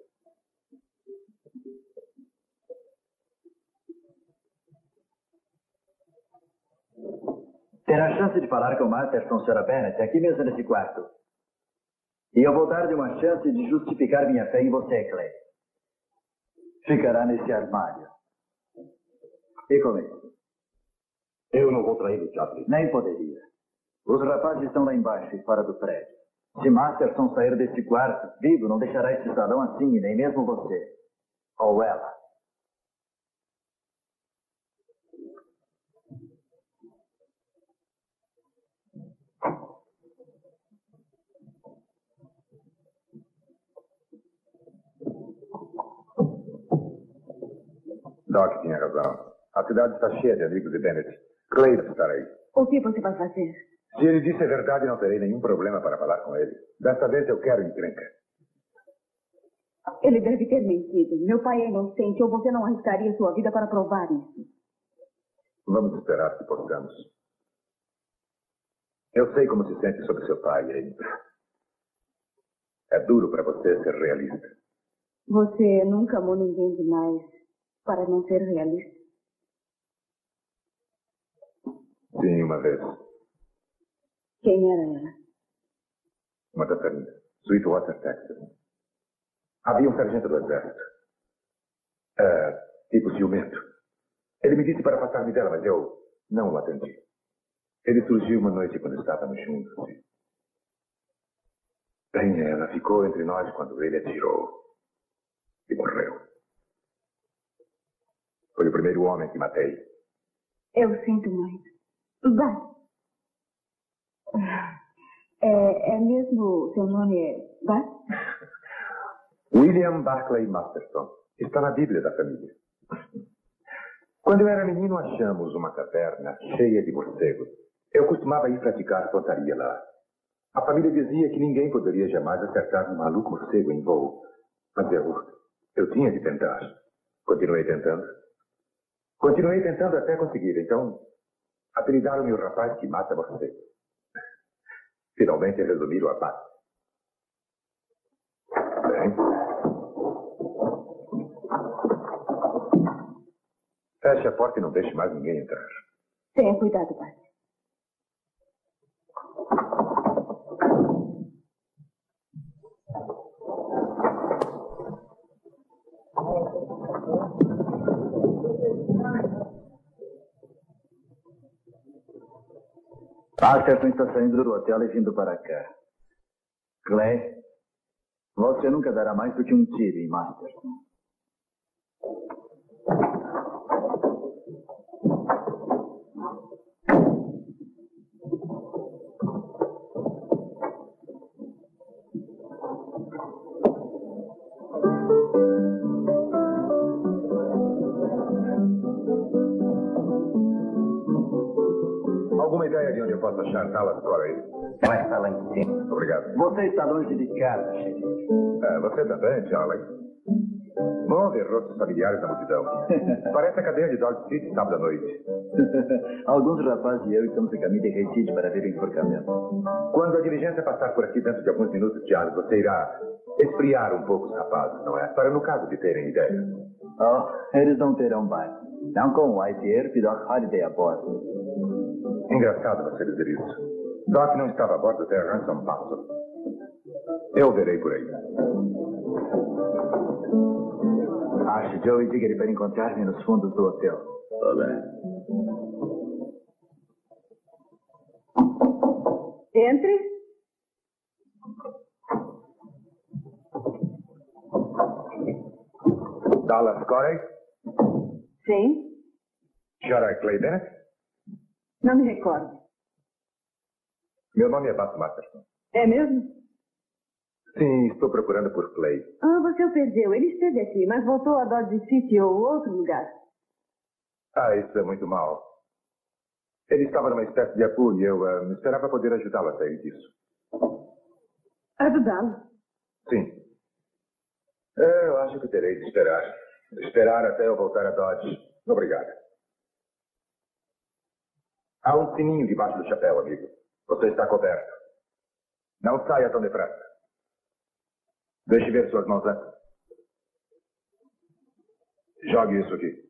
Terá chance de falar com Masterson, senhora Bennett, aqui mesmo nesse quarto. E eu vou dar-lhe uma chance de justificar minha fé em você, Clay. Ficará nesse armário. E com isso? Eu não vou traí-lo, Charlie. Nem poderia. Os rapazes estão lá embaixo e fora do prédio. Se Masterson sair desse quarto, vivo, não deixará esse salão assim, e nem mesmo você. Ou ela. Doc tinha razão. A cidade está cheia de amigos de Bennett. Clay estará aí. O que você vai fazer? Se ele disse a verdade, não terei nenhum problema para falar com ele. Desta vez eu quero encrenca. Ele deve ter mentido. Meu pai é inocente ou você não arriscaria sua vida para provar isso? Vamos esperar se possamos. Eu sei como se sente sobre seu pai, Amy. É duro para você ser realista. Você nunca amou ninguém demais para não ser realista? Sim, uma vez. Quem era ela? Uma da família. Sweetwater, Texas. Havia um sargento do exército. É, tipo ciumento. Ele me disse para passar-me dela, mas eu não o atendi. Ele surgiu uma noite quando estávamos juntos. Bem, ela ficou entre nós quando ele atirou. E morreu. Foi o primeiro homem que matei. Eu sinto muito. Vai. É, é mesmo, seu nome é Bart? William Barclay Masterson. Está na Bíblia da família. Quando eu era menino, achamos uma caverna cheia de morcegos. Eu costumava ir praticar pontaria lá. A família dizia que ninguém poderia jamais acertar um maluco morcego em voo. Mas eu, eu tinha de tentar. Continuei tentando. Continuei tentando até conseguir. Então, apelidaram-me o rapaz que mata morcego. Finalmente resolvi o abate. Bem. Feche a porta e não deixe mais ninguém entrar. Tenha cuidado, Bart. Masterson está saindo do hotel e vindo para cá. Clay, você nunca dará mais do que um tiro em Masterson. Alguma ideia de onde eu posso achar Dallas Corey? Ela está lá em cima. Obrigado. Você está longe de casa, xerife. Ah, você também, Charlie. Bom ver rostos familiares na multidão. Parece a cadeia de Dodge Street sábado à noite. Alguns rapazes e eu estamos em caminho de Recife para ver o enforcamento. Quando a diligência passar por aqui dentro de alguns minutos, Charles, você irá esfriar um pouco os rapazes, não é? Para no caso de terem ideia. Oh, eles não terão baile. Não com o White Earp e Doc Holliday a bordo. Engraçado você dizer isso. Doc não estava a bordo até Ransom Passo. Eu verei por aí. Acho, Joe, e diga-lhe para encontrar-me nos fundos do hotel. Tá bem. Entre. Dallas Corey? Sim. Senhora Clay Bennett? Não me recordo. Meu nome é Bart Masterson. É mesmo? Sim, estou procurando por Clay. Ah, você o perdeu. Ele esteve aqui, mas voltou a Dodge City ou outro lugar. Ah, isso é muito mal. Ele estava numa espécie de apuro e eu uh, esperava poder ajudá-lo a sair disso. Ajudá-lo? Sim. Eu acho que terei de esperar. Esperar até eu voltar a Dodge. Obrigada. Há um sininho debaixo do chapéu, amigo. Você está coberto. Não saia tão depressa. Deixe ver suas mãos antes. Jogue isso aqui.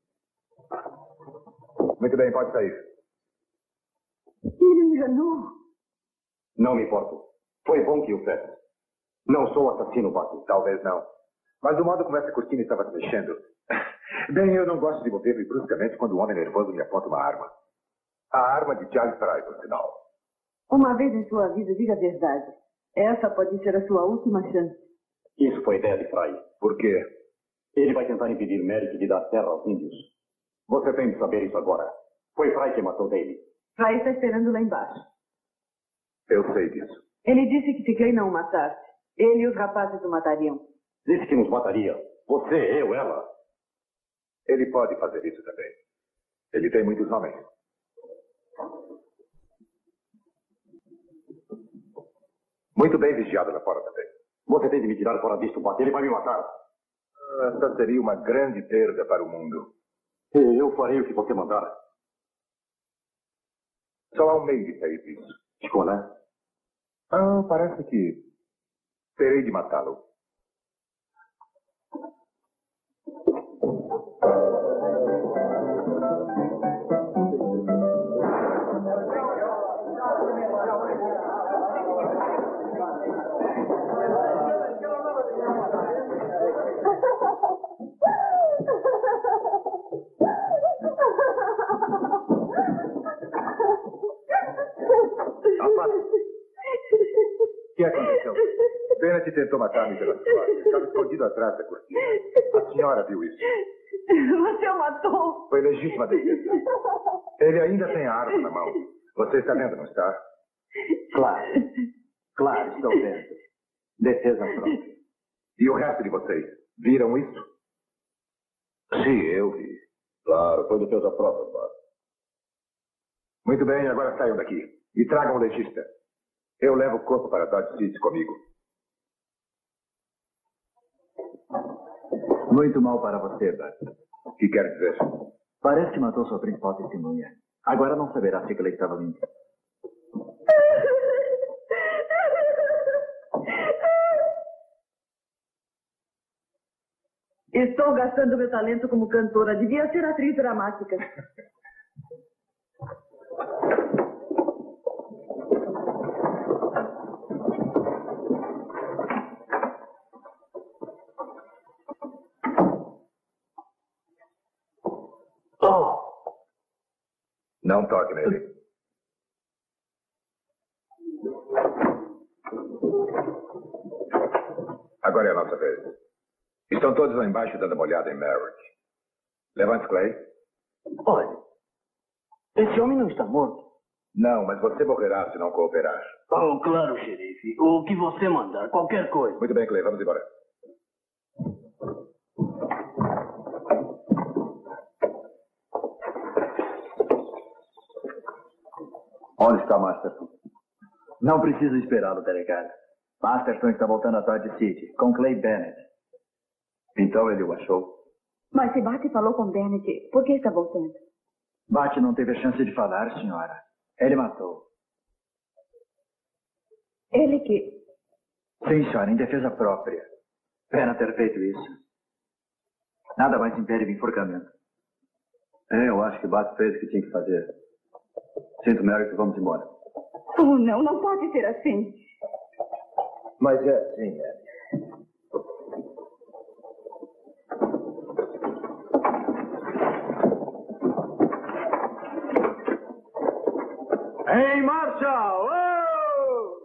Muito bem, pode sair. Ele me enganou. Não me importo. Foi bom que o fez. Não sou assassino, Bucky. Talvez não. Mas do modo como essa cortina estava se mexendo... Bem, eu não gosto de mover-me bruscamente quando um homem nervoso me aponta uma arma. A arma de Charles Fry, por sinal. Uma vez em sua vida, diga a verdade. Essa pode ser a sua última chance. Isso foi ideia de Fry. Por quê? Ele vai tentar impedir Merrick de dar terra aos índios. Você tem de saber isso agora. Foi Fry que matou Daley. Fry está esperando lá embaixo. Eu sei disso. Ele disse que se Clay não o matasse, ele e os rapazes o matariam. Disse que nos mataria. Você, eu, ela. Ele pode fazer isso também. Ele tem muitos homens. Muito bem vigiado lá fora também. Você tem de me tirar fora disto, Bat. Ele vai me matar. Essa seria uma grande perda para o mundo. E eu farei o que você mandar. Só há um meio de sair disso. Qual é? Ah, parece que terei de matá-lo. O que aconteceu? Bennett tentou matar-me pelas costas. Estava escondido atrás da cortina. A senhora viu isso? Você o matou. Foi legítima defesa. Ele ainda tem a arma na mão. Você está vendo, não está? Claro. Claro, estou vendo. Defesa própria. E o resto de vocês? Viram isso? Sim, eu vi. Claro, foi defesa própria, Bat. Muito bem, agora saiam daqui. E tragam o legista. Eu levo o corpo para Dodge City comigo. Muito mal para você, Bat. O que quer dizer? Parece que matou sua principal testemunha. Agora não saberá se ele estava limpo. Estou gastando meu talento como cantora. Devia ser atriz dramática. Não toque nele. Agora é a nossa vez. Estão todos lá embaixo dando uma olhada em Merrick. Levante, Clay. Olha, esse homem não está morto. Não, mas você morrerá se não cooperar. Oh, claro, xerife. O que você mandar, qualquer coisa. Muito bem, Clay, vamos embora. Onde está Masterson? Não precisa esperá-lo, delegado. Masterson está voltando a Dodge City, com Clay Bennett. Então ele o achou? Mas se Bat falou com Bennett, por que está voltando? Bat não teve a chance de falar, senhora. Ele matou. Ele que... Sim, senhora, em defesa própria. Pena ter feito isso. Nada mais impede o enforcamento. É, eu acho que Bat fez o que tinha que fazer. Sinto, Merrick, vamos embora. Oh, não, não pode ser assim. Mas é assim, é. Em marcha! Oh!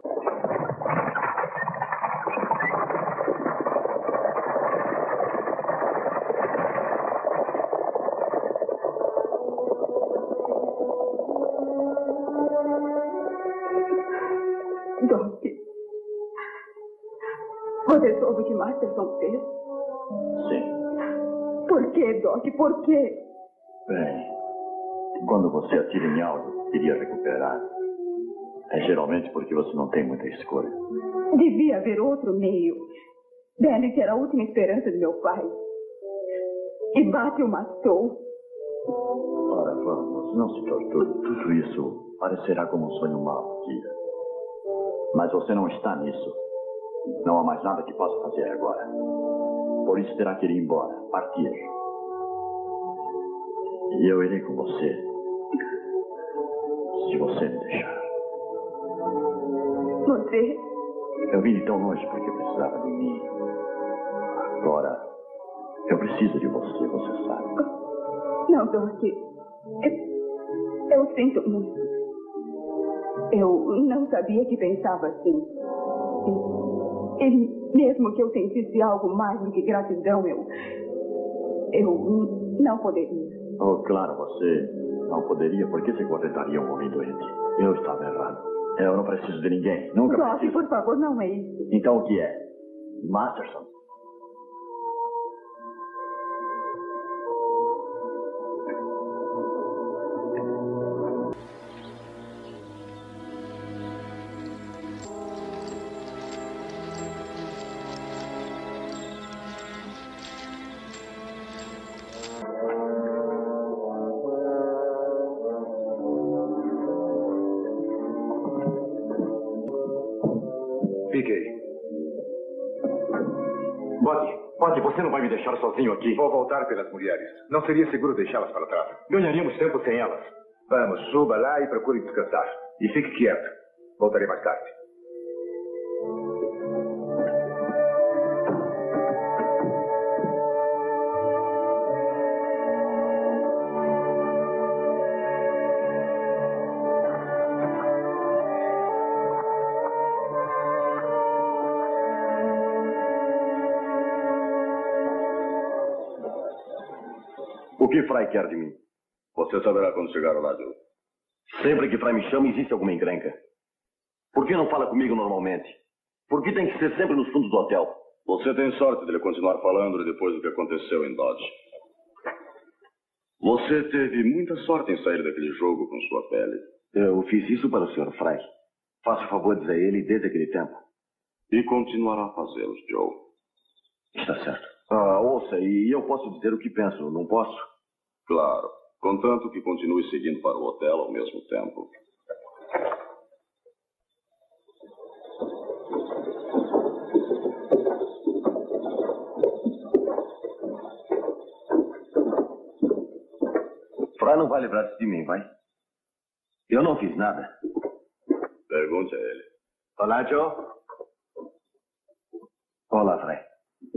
Doc, você soube o que Masterson fez? Sim. Por quê, Doc? Por quê? Bem, quando você atira em algo que queria recuperar, é geralmente porque você não tem muita escolha. Devia haver outro meio. Bennett era a última esperança de meu pai. E Bat o matou. Ora, vamos, não se torture. Tudo isso parecerá como um sonho mau, Kira. Mas você não está nisso. Não há mais nada que possa fazer agora. Por isso terá que ir embora, partir. E eu irei com você, se você me deixar. Você? Eu vim tão longe porque precisava de mim. Agora, eu preciso de você, você sabe. Não, Doc. Eu, eu sinto muito. Eu não sabia que pensava assim. E, e mesmo que eu sentisse algo mais do que gratidão, eu... Eu não poderia. Oh, claro, você não poderia. Por que você corretaria um homem doente? Eu estava errado. Eu não preciso de ninguém. Nunca Doc, preciso. por favor, não é isso. Então o que é? Masterson? Dodge, você não vai me deixar sozinho aqui? Vou voltar pelas mulheres. Não seria seguro deixá-las para trás. Ganharíamos tempo sem elas. Vamos, suba lá e procure descansar. E fique quieto. Voltarei mais tarde. O que Fry quer de mim? Você saberá quando chegar lá, Joe. Sempre que Fry me chama, existe alguma encrenca. Por que não fala comigo normalmente? Por que tem que ser sempre nos fundos do hotel? Você tem sorte de ele continuar falando depois do que aconteceu em Dodge. Você teve muita sorte em sair daquele jogo com sua pele. Eu fiz isso para o senhor Fry. Faço favor de dizer a ele desde aquele tempo. E continuará a fazê-lo, Joe. Está certo. Ah, ouça, e eu posso dizer o que penso, não posso? Claro, contanto que continue seguindo para o hotel ao mesmo tempo. Fry não vai livrar-se de mim, vai? Eu não fiz nada. Pergunte a ele. Olá, Joe. Olá, Fry.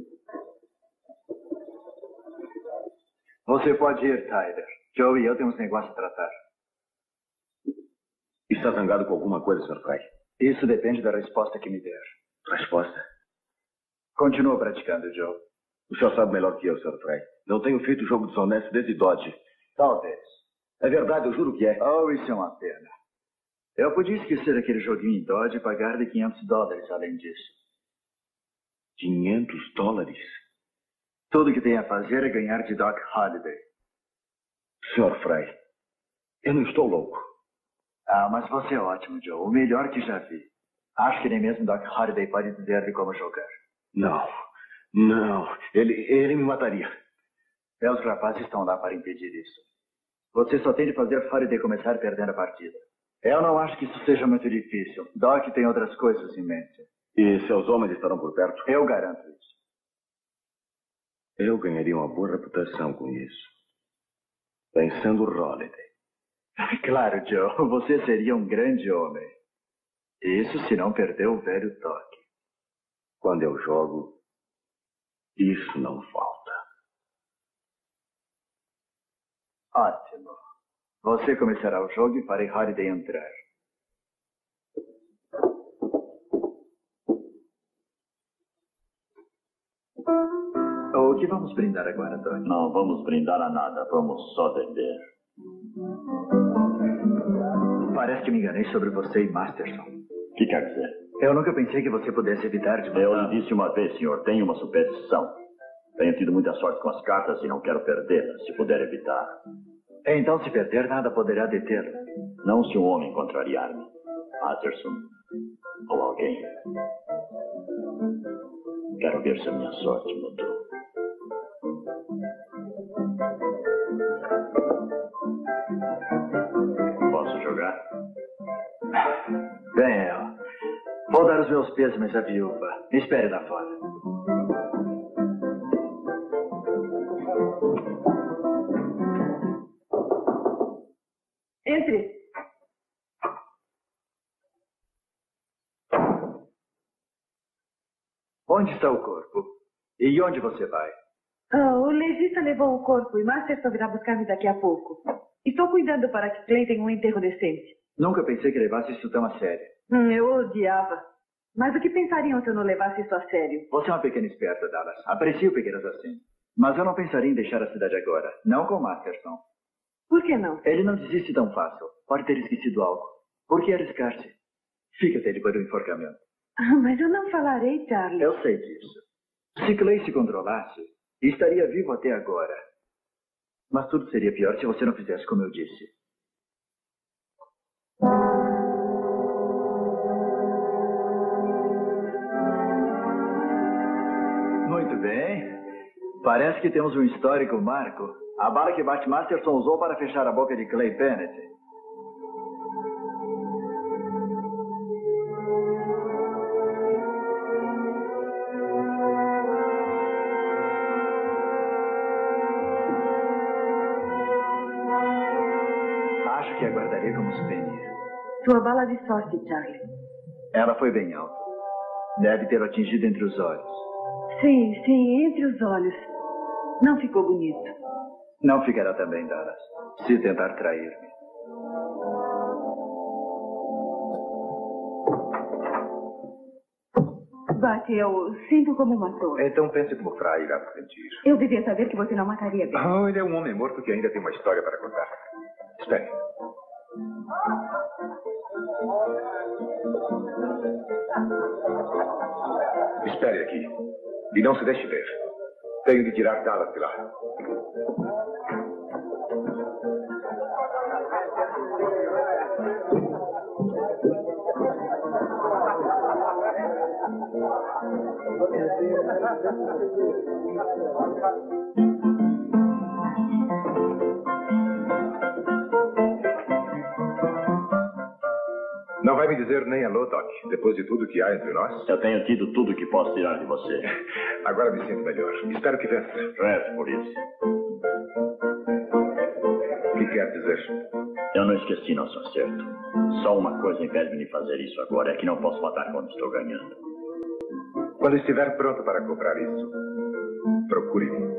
Você pode ir, Tyler. Joe e eu temos negócio a tratar. Está zangado com alguma coisa, senhor Fry? Isso depende da resposta que me der. Resposta? Continua praticando, Joe. O senhor sabe melhor que eu, senhor Fry. Não tenho feito jogo desonesto desde Dodge. Talvez. É verdade, eu juro que é. Oh, isso é uma pena. Eu podia esquecer aquele joguinho em Dodge e pagar-lhe quinhentos dólares além disso. quinhentos dólares? Tudo que tem a fazer é ganhar de Doc Holliday. senhor Fry, eu não estou louco. Ah, mas você é ótimo, Joe. O melhor que já vi. Acho que nem mesmo Doc Holliday pode dizer-lhe como jogar. Não, não. Ele, ele me mataria. Meus rapazes estão lá para impedir isso. Você só tem de fazer Holliday começar perdendo a partida. Eu não acho que isso seja muito difícil. Doc tem outras coisas em mente. E seus homens estarão por perto? Eu garanto isso. Eu ganharia uma boa reputação com isso. Pensando Holliday. Claro, Joe. Você seria um grande homem. Isso se não perder o velho toque. Quando eu jogo, isso não falta. Ótimo. Você começará o jogo e farei Holliday entrar. O que vamos brindar agora, Tony? Não vamos brindar a nada, vamos só beber. Parece que me enganei sobre você e Masterson. O que quer dizer? Eu nunca pensei que você pudesse evitar de matar. Eu lhe disse uma vez, senhor, tenho uma superstição. Tenho tido muita sorte com as cartas e não quero perdê-las, se puder evitar. Então, se perder, nada poderá detê-lo. Não se um homem contrariar-me. Masterson ou alguém. Quero ver se a minha sorte mudou. Posso jogar? Bem, eu vou dar os meus pêsames à viúva. Me espere lá fora. Entre. Onde está o corpo? E onde você vai? Ah, o legista levou o corpo e Masterson virá buscar-me daqui a pouco. Estou cuidando para que Clay tenha um enterro decente. Nunca pensei que levasse isso tão a sério. Hum, eu odiava. Mas o que pensariam se eu não levasse isso a sério? Você é uma pequena esperta, Dallas. Aprecio pequenas assim. Mas eu não pensaria em deixar a cidade agora. Não com Masterson. Por que não? Ele não desiste tão fácil. Pode ter esquecido algo. Por que arriscar-se? Fica até depois do enforcamento. Ah, mas eu não falarei, Charlie. Eu sei disso. Se Clay se controlasse, estaria vivo até agora. Mas tudo seria pior se você não fizesse como eu disse. Muito bem. Parece que temos um histórico marco. A bala que Bart Masterson usou para fechar a boca de Clay Bennett. acho que aguardaria como souvenir. Sua bala de sorte, Charlie. Ela foi bem alta. Deve ter atingido entre os olhos. Sim, sim, entre os olhos. Não ficou bonito. Não ficará também, Dallas, se tentar trair-me. Bart, eu sinto como uma dor. Então pense como Fry irá se sentir. Eu devia saber que você não mataria bem. Oh, ele é um homem morto que ainda tem uma história para contar. Espere. Espere aqui. E não se deixe ver. Tenho de tirar Dallas de lá. Não vai me dizer nem alô, Doc, depois de tudo que há entre nós? Eu tenho tido tudo que posso tirar de você. Agora me sinto melhor. Espero que vença. Reze por isso. O que quer dizer? Eu não esqueci nosso acerto. Só uma coisa impede-me de fazer isso agora, é que não posso matar quando estou ganhando. Quando estiver pronto para comprar isso, procure-me.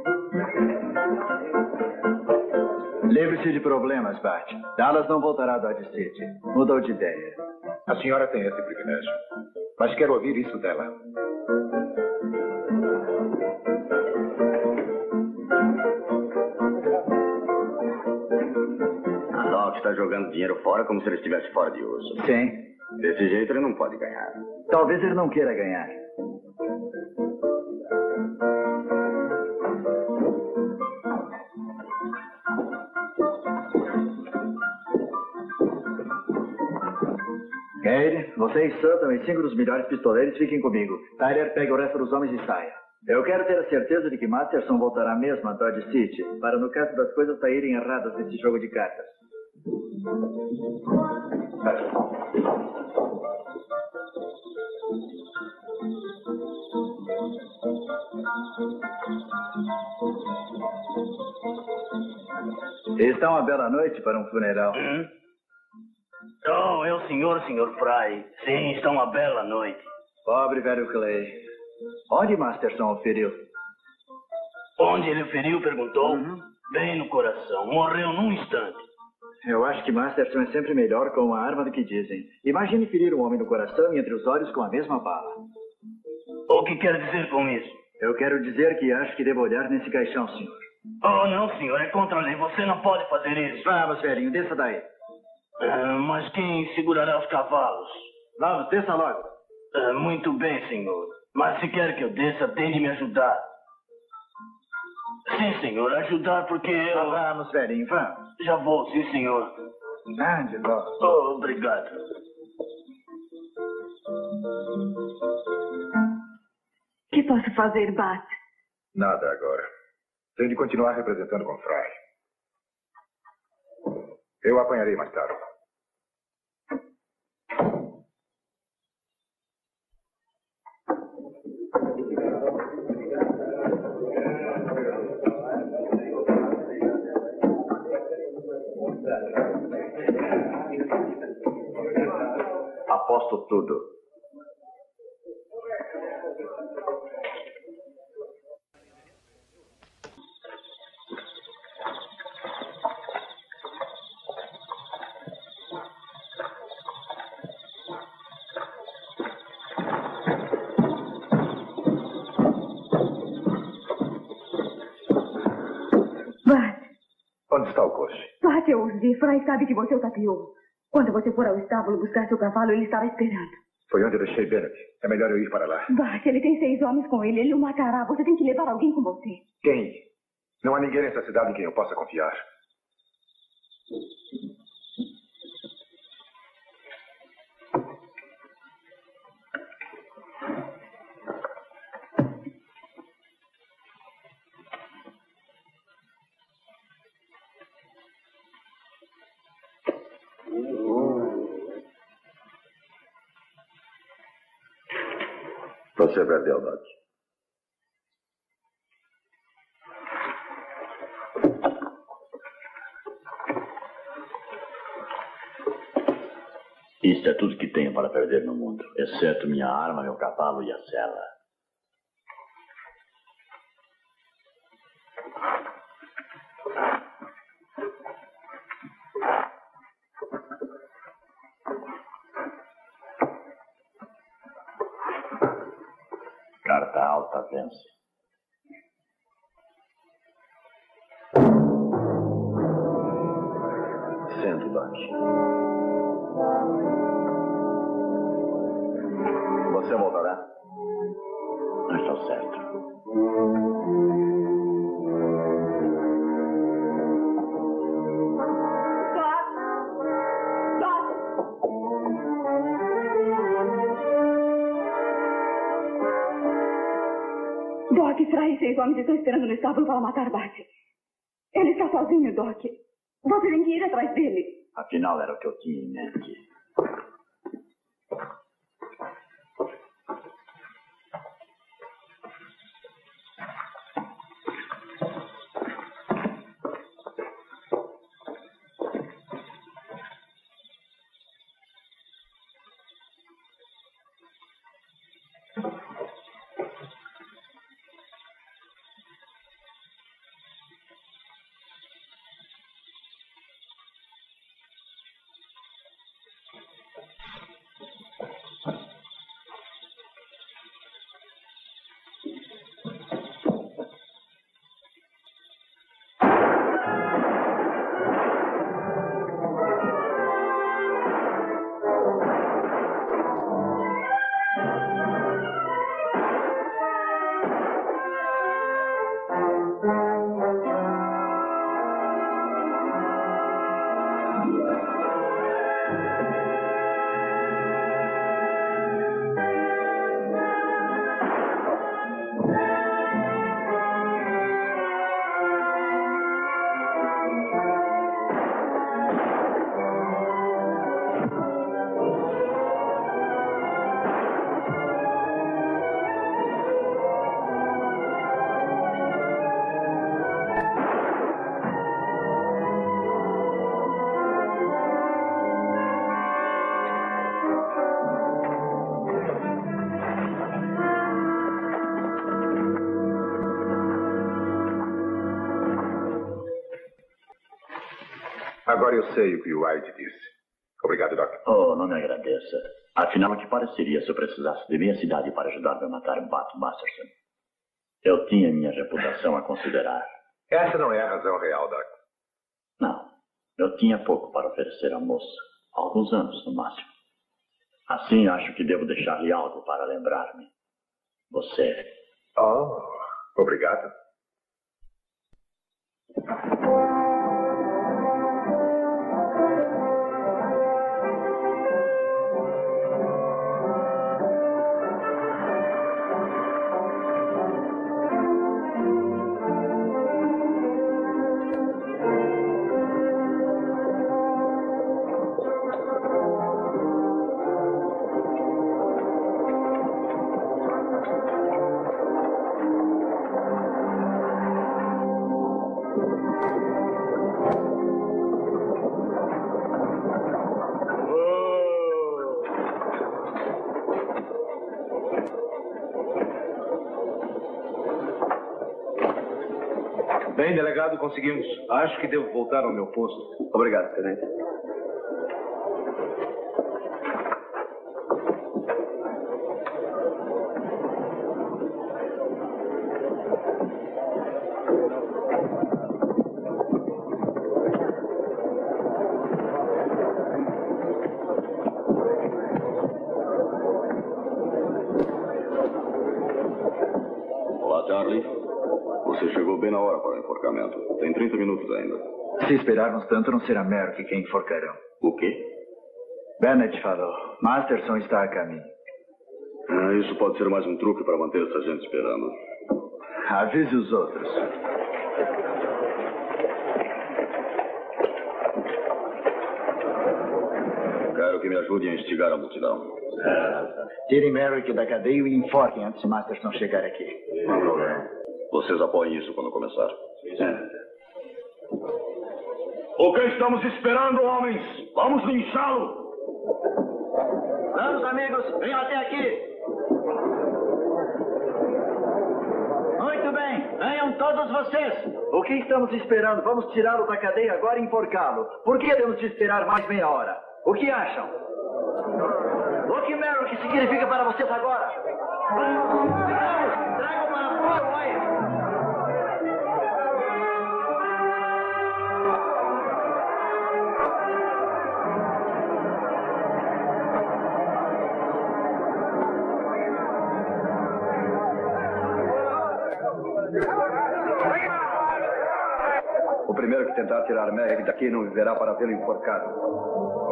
Livre-se de problemas, Bart. Dallas não voltará a Dodge City. Mudou de ideia. A senhora tem esse privilégio. Mas quero ouvir isso dela. A Doc está jogando dinheiro fora como se ele estivesse fora de uso. Sim. Desse jeito ele não pode ganhar. Talvez ele não queira ganhar. Cade, você e Sutton e cinco dos melhores pistoleiros fiquem comigo. Tyler, pegue o resto dos homens e saia. Eu quero ter a certeza de que Masterson voltará mesmo a Dodge City, para no caso das coisas saírem erradas nesse jogo de cartas. Está uma bela noite para um funeral. Hum? Oh, é o senhor, senhor Fry. Sim, está uma bela noite. Pobre velho Clay. Onde Masterson o feriu? Onde ele o feriu, perguntou? Uhum. Bem no coração. Morreu num instante. Eu acho que Masterson é sempre melhor com uma arma do que dizem. Imagine ferir um homem no coração e entre os olhos com a mesma bala. O que quer dizer com isso? Eu quero dizer que acho que devo olhar nesse caixão, senhor. Oh, não, senhor. É contra a lei. Você não pode fazer isso. Vamos, velhinho. Desça daí. Uh, mas quem segurará os cavalos? Vamos, desça logo. Uh, muito bem, senhor. Mas se quer que eu desça, tem de me ajudar. Sim, senhor. Ajudar porque eu... Ah, vamos, velhinho. Vamos. Já vou, sim, senhor. Ande logo. Oh, obrigado. O que posso fazer, Bart? Nada agora. Tenho de continuar representando com Fry. Eu apanharei mais tarde. Aposto tudo. Onde está o coche? Bart, eu os vi. Fry sabe que você o tapeou. Quando você for ao estábulo buscar seu cavalo, ele estará esperando. Foi onde eu deixei Bennett. É melhor eu ir para lá. Bart, ele tem seis homens com ele. Ele o matará. Você tem que levar alguém com você. Quem? Não há ninguém nessa cidade em quem eu possa confiar. Você perdeu, Doc. Isto é tudo que tenho para perder no mundo, exceto minha arma, meu cavalo e a cela. Carta alta vence. Sendo, Doc. Você voltará? Está certo. Doc, Fry e seis homens estão esperando no estábulo para matar Bart. Ele está sozinho, Doc. Você tem que ir atrás dele. Afinal, era o que eu tinha em mente. Agora eu sei o que o White disse. Obrigado, Doc. Oh, não me agradeça. Afinal, o que pareceria se eu precisasse de minha cidade para ajudar-me a matar Bat Masterson? Eu tinha minha reputação a considerar. Essa não é a razão real, Doc. Não. Eu tinha pouco para oferecer à moça. Alguns anos, no máximo. Assim, acho que devo deixar-lhe algo para lembrar-me. Você. Oh, obrigado. Bem, delegado, conseguimos. Acho que devo voltar ao meu posto. Obrigado, tenente. Olá, Charlie. Você chegou bem na hora para o enforcamento. Tem trinta minutos ainda. Se esperarmos tanto, não será Merrick quem enforcarão. O quê? Bennett falou. Masterson está a caminho. Ah, isso pode ser mais um truque para manter essa gente esperando. Avise os outros. Quero que me ajudem a instigar a multidão. Ah, tirem Merrick da cadeia e enforquem antes de Masterson chegar aqui. Não problema. Vocês apoiem isso quando começar. É. O que estamos esperando, homens? Vamos linchá-lo! Vamos, amigos, venham até aqui. Muito bem, venham todos vocês. O que estamos esperando? Vamos tirá-lo da cadeia agora e enforcá-lo. Por que temos de esperar mais meia hora? O que acham? O que Merrick significa para vocês agora? Tragam para fora, Wyatt. O primeiro que tentar tirar Merrick daqui não viverá para vê-lo enforcado.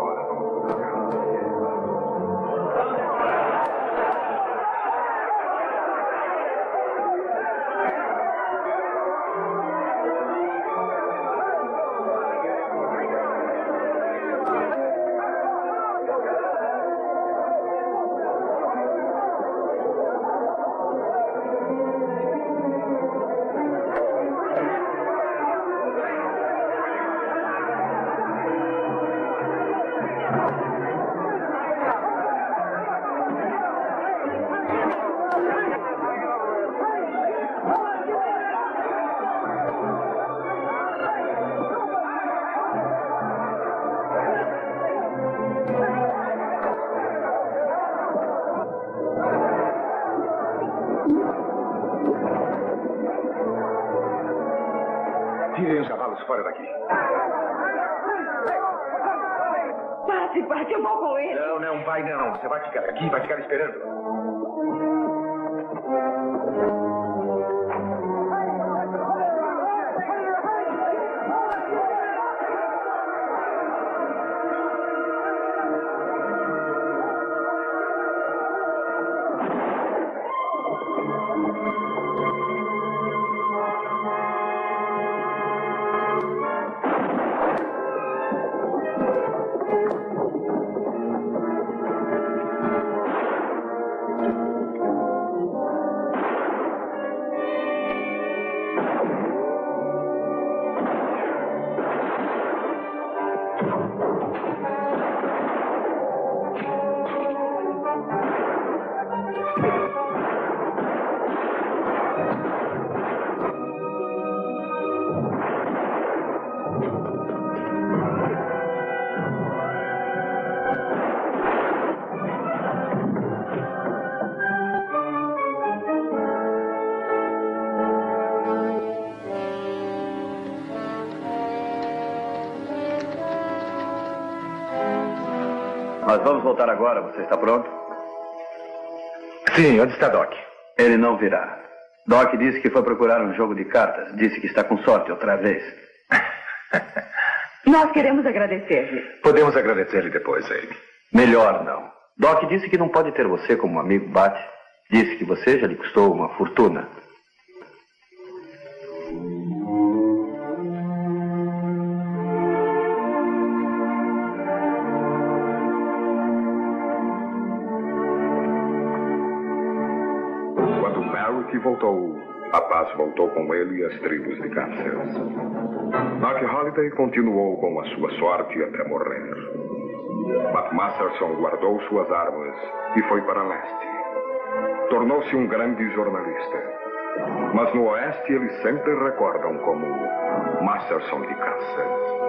Tirem os cavalos fora daqui. Bate, bate, eu vou com ele. Não, não vai não. Você vai ficar aqui, vai ficar esperando. Nós vamos voltar agora. Você está pronto? Sim, onde está Doc? Ele não virá. Doc disse que foi procurar um jogo de cartas. Disse que está com sorte outra vez. Nós queremos agradecer-lhe. Podemos agradecer-lhe depois, Amy. Melhor não. Doc disse que não pode ter você como amigo Bat. Disse que você já lhe custou uma fortuna. Que voltou, a paz voltou com ele e as tribos de Kansas. Doc Holliday continuou com a sua sorte até morrer. Bat Masterson guardou suas armas e foi para leste. Tornou-se um grande jornalista. Mas no oeste eles sempre recordam como Masterson de Kansas.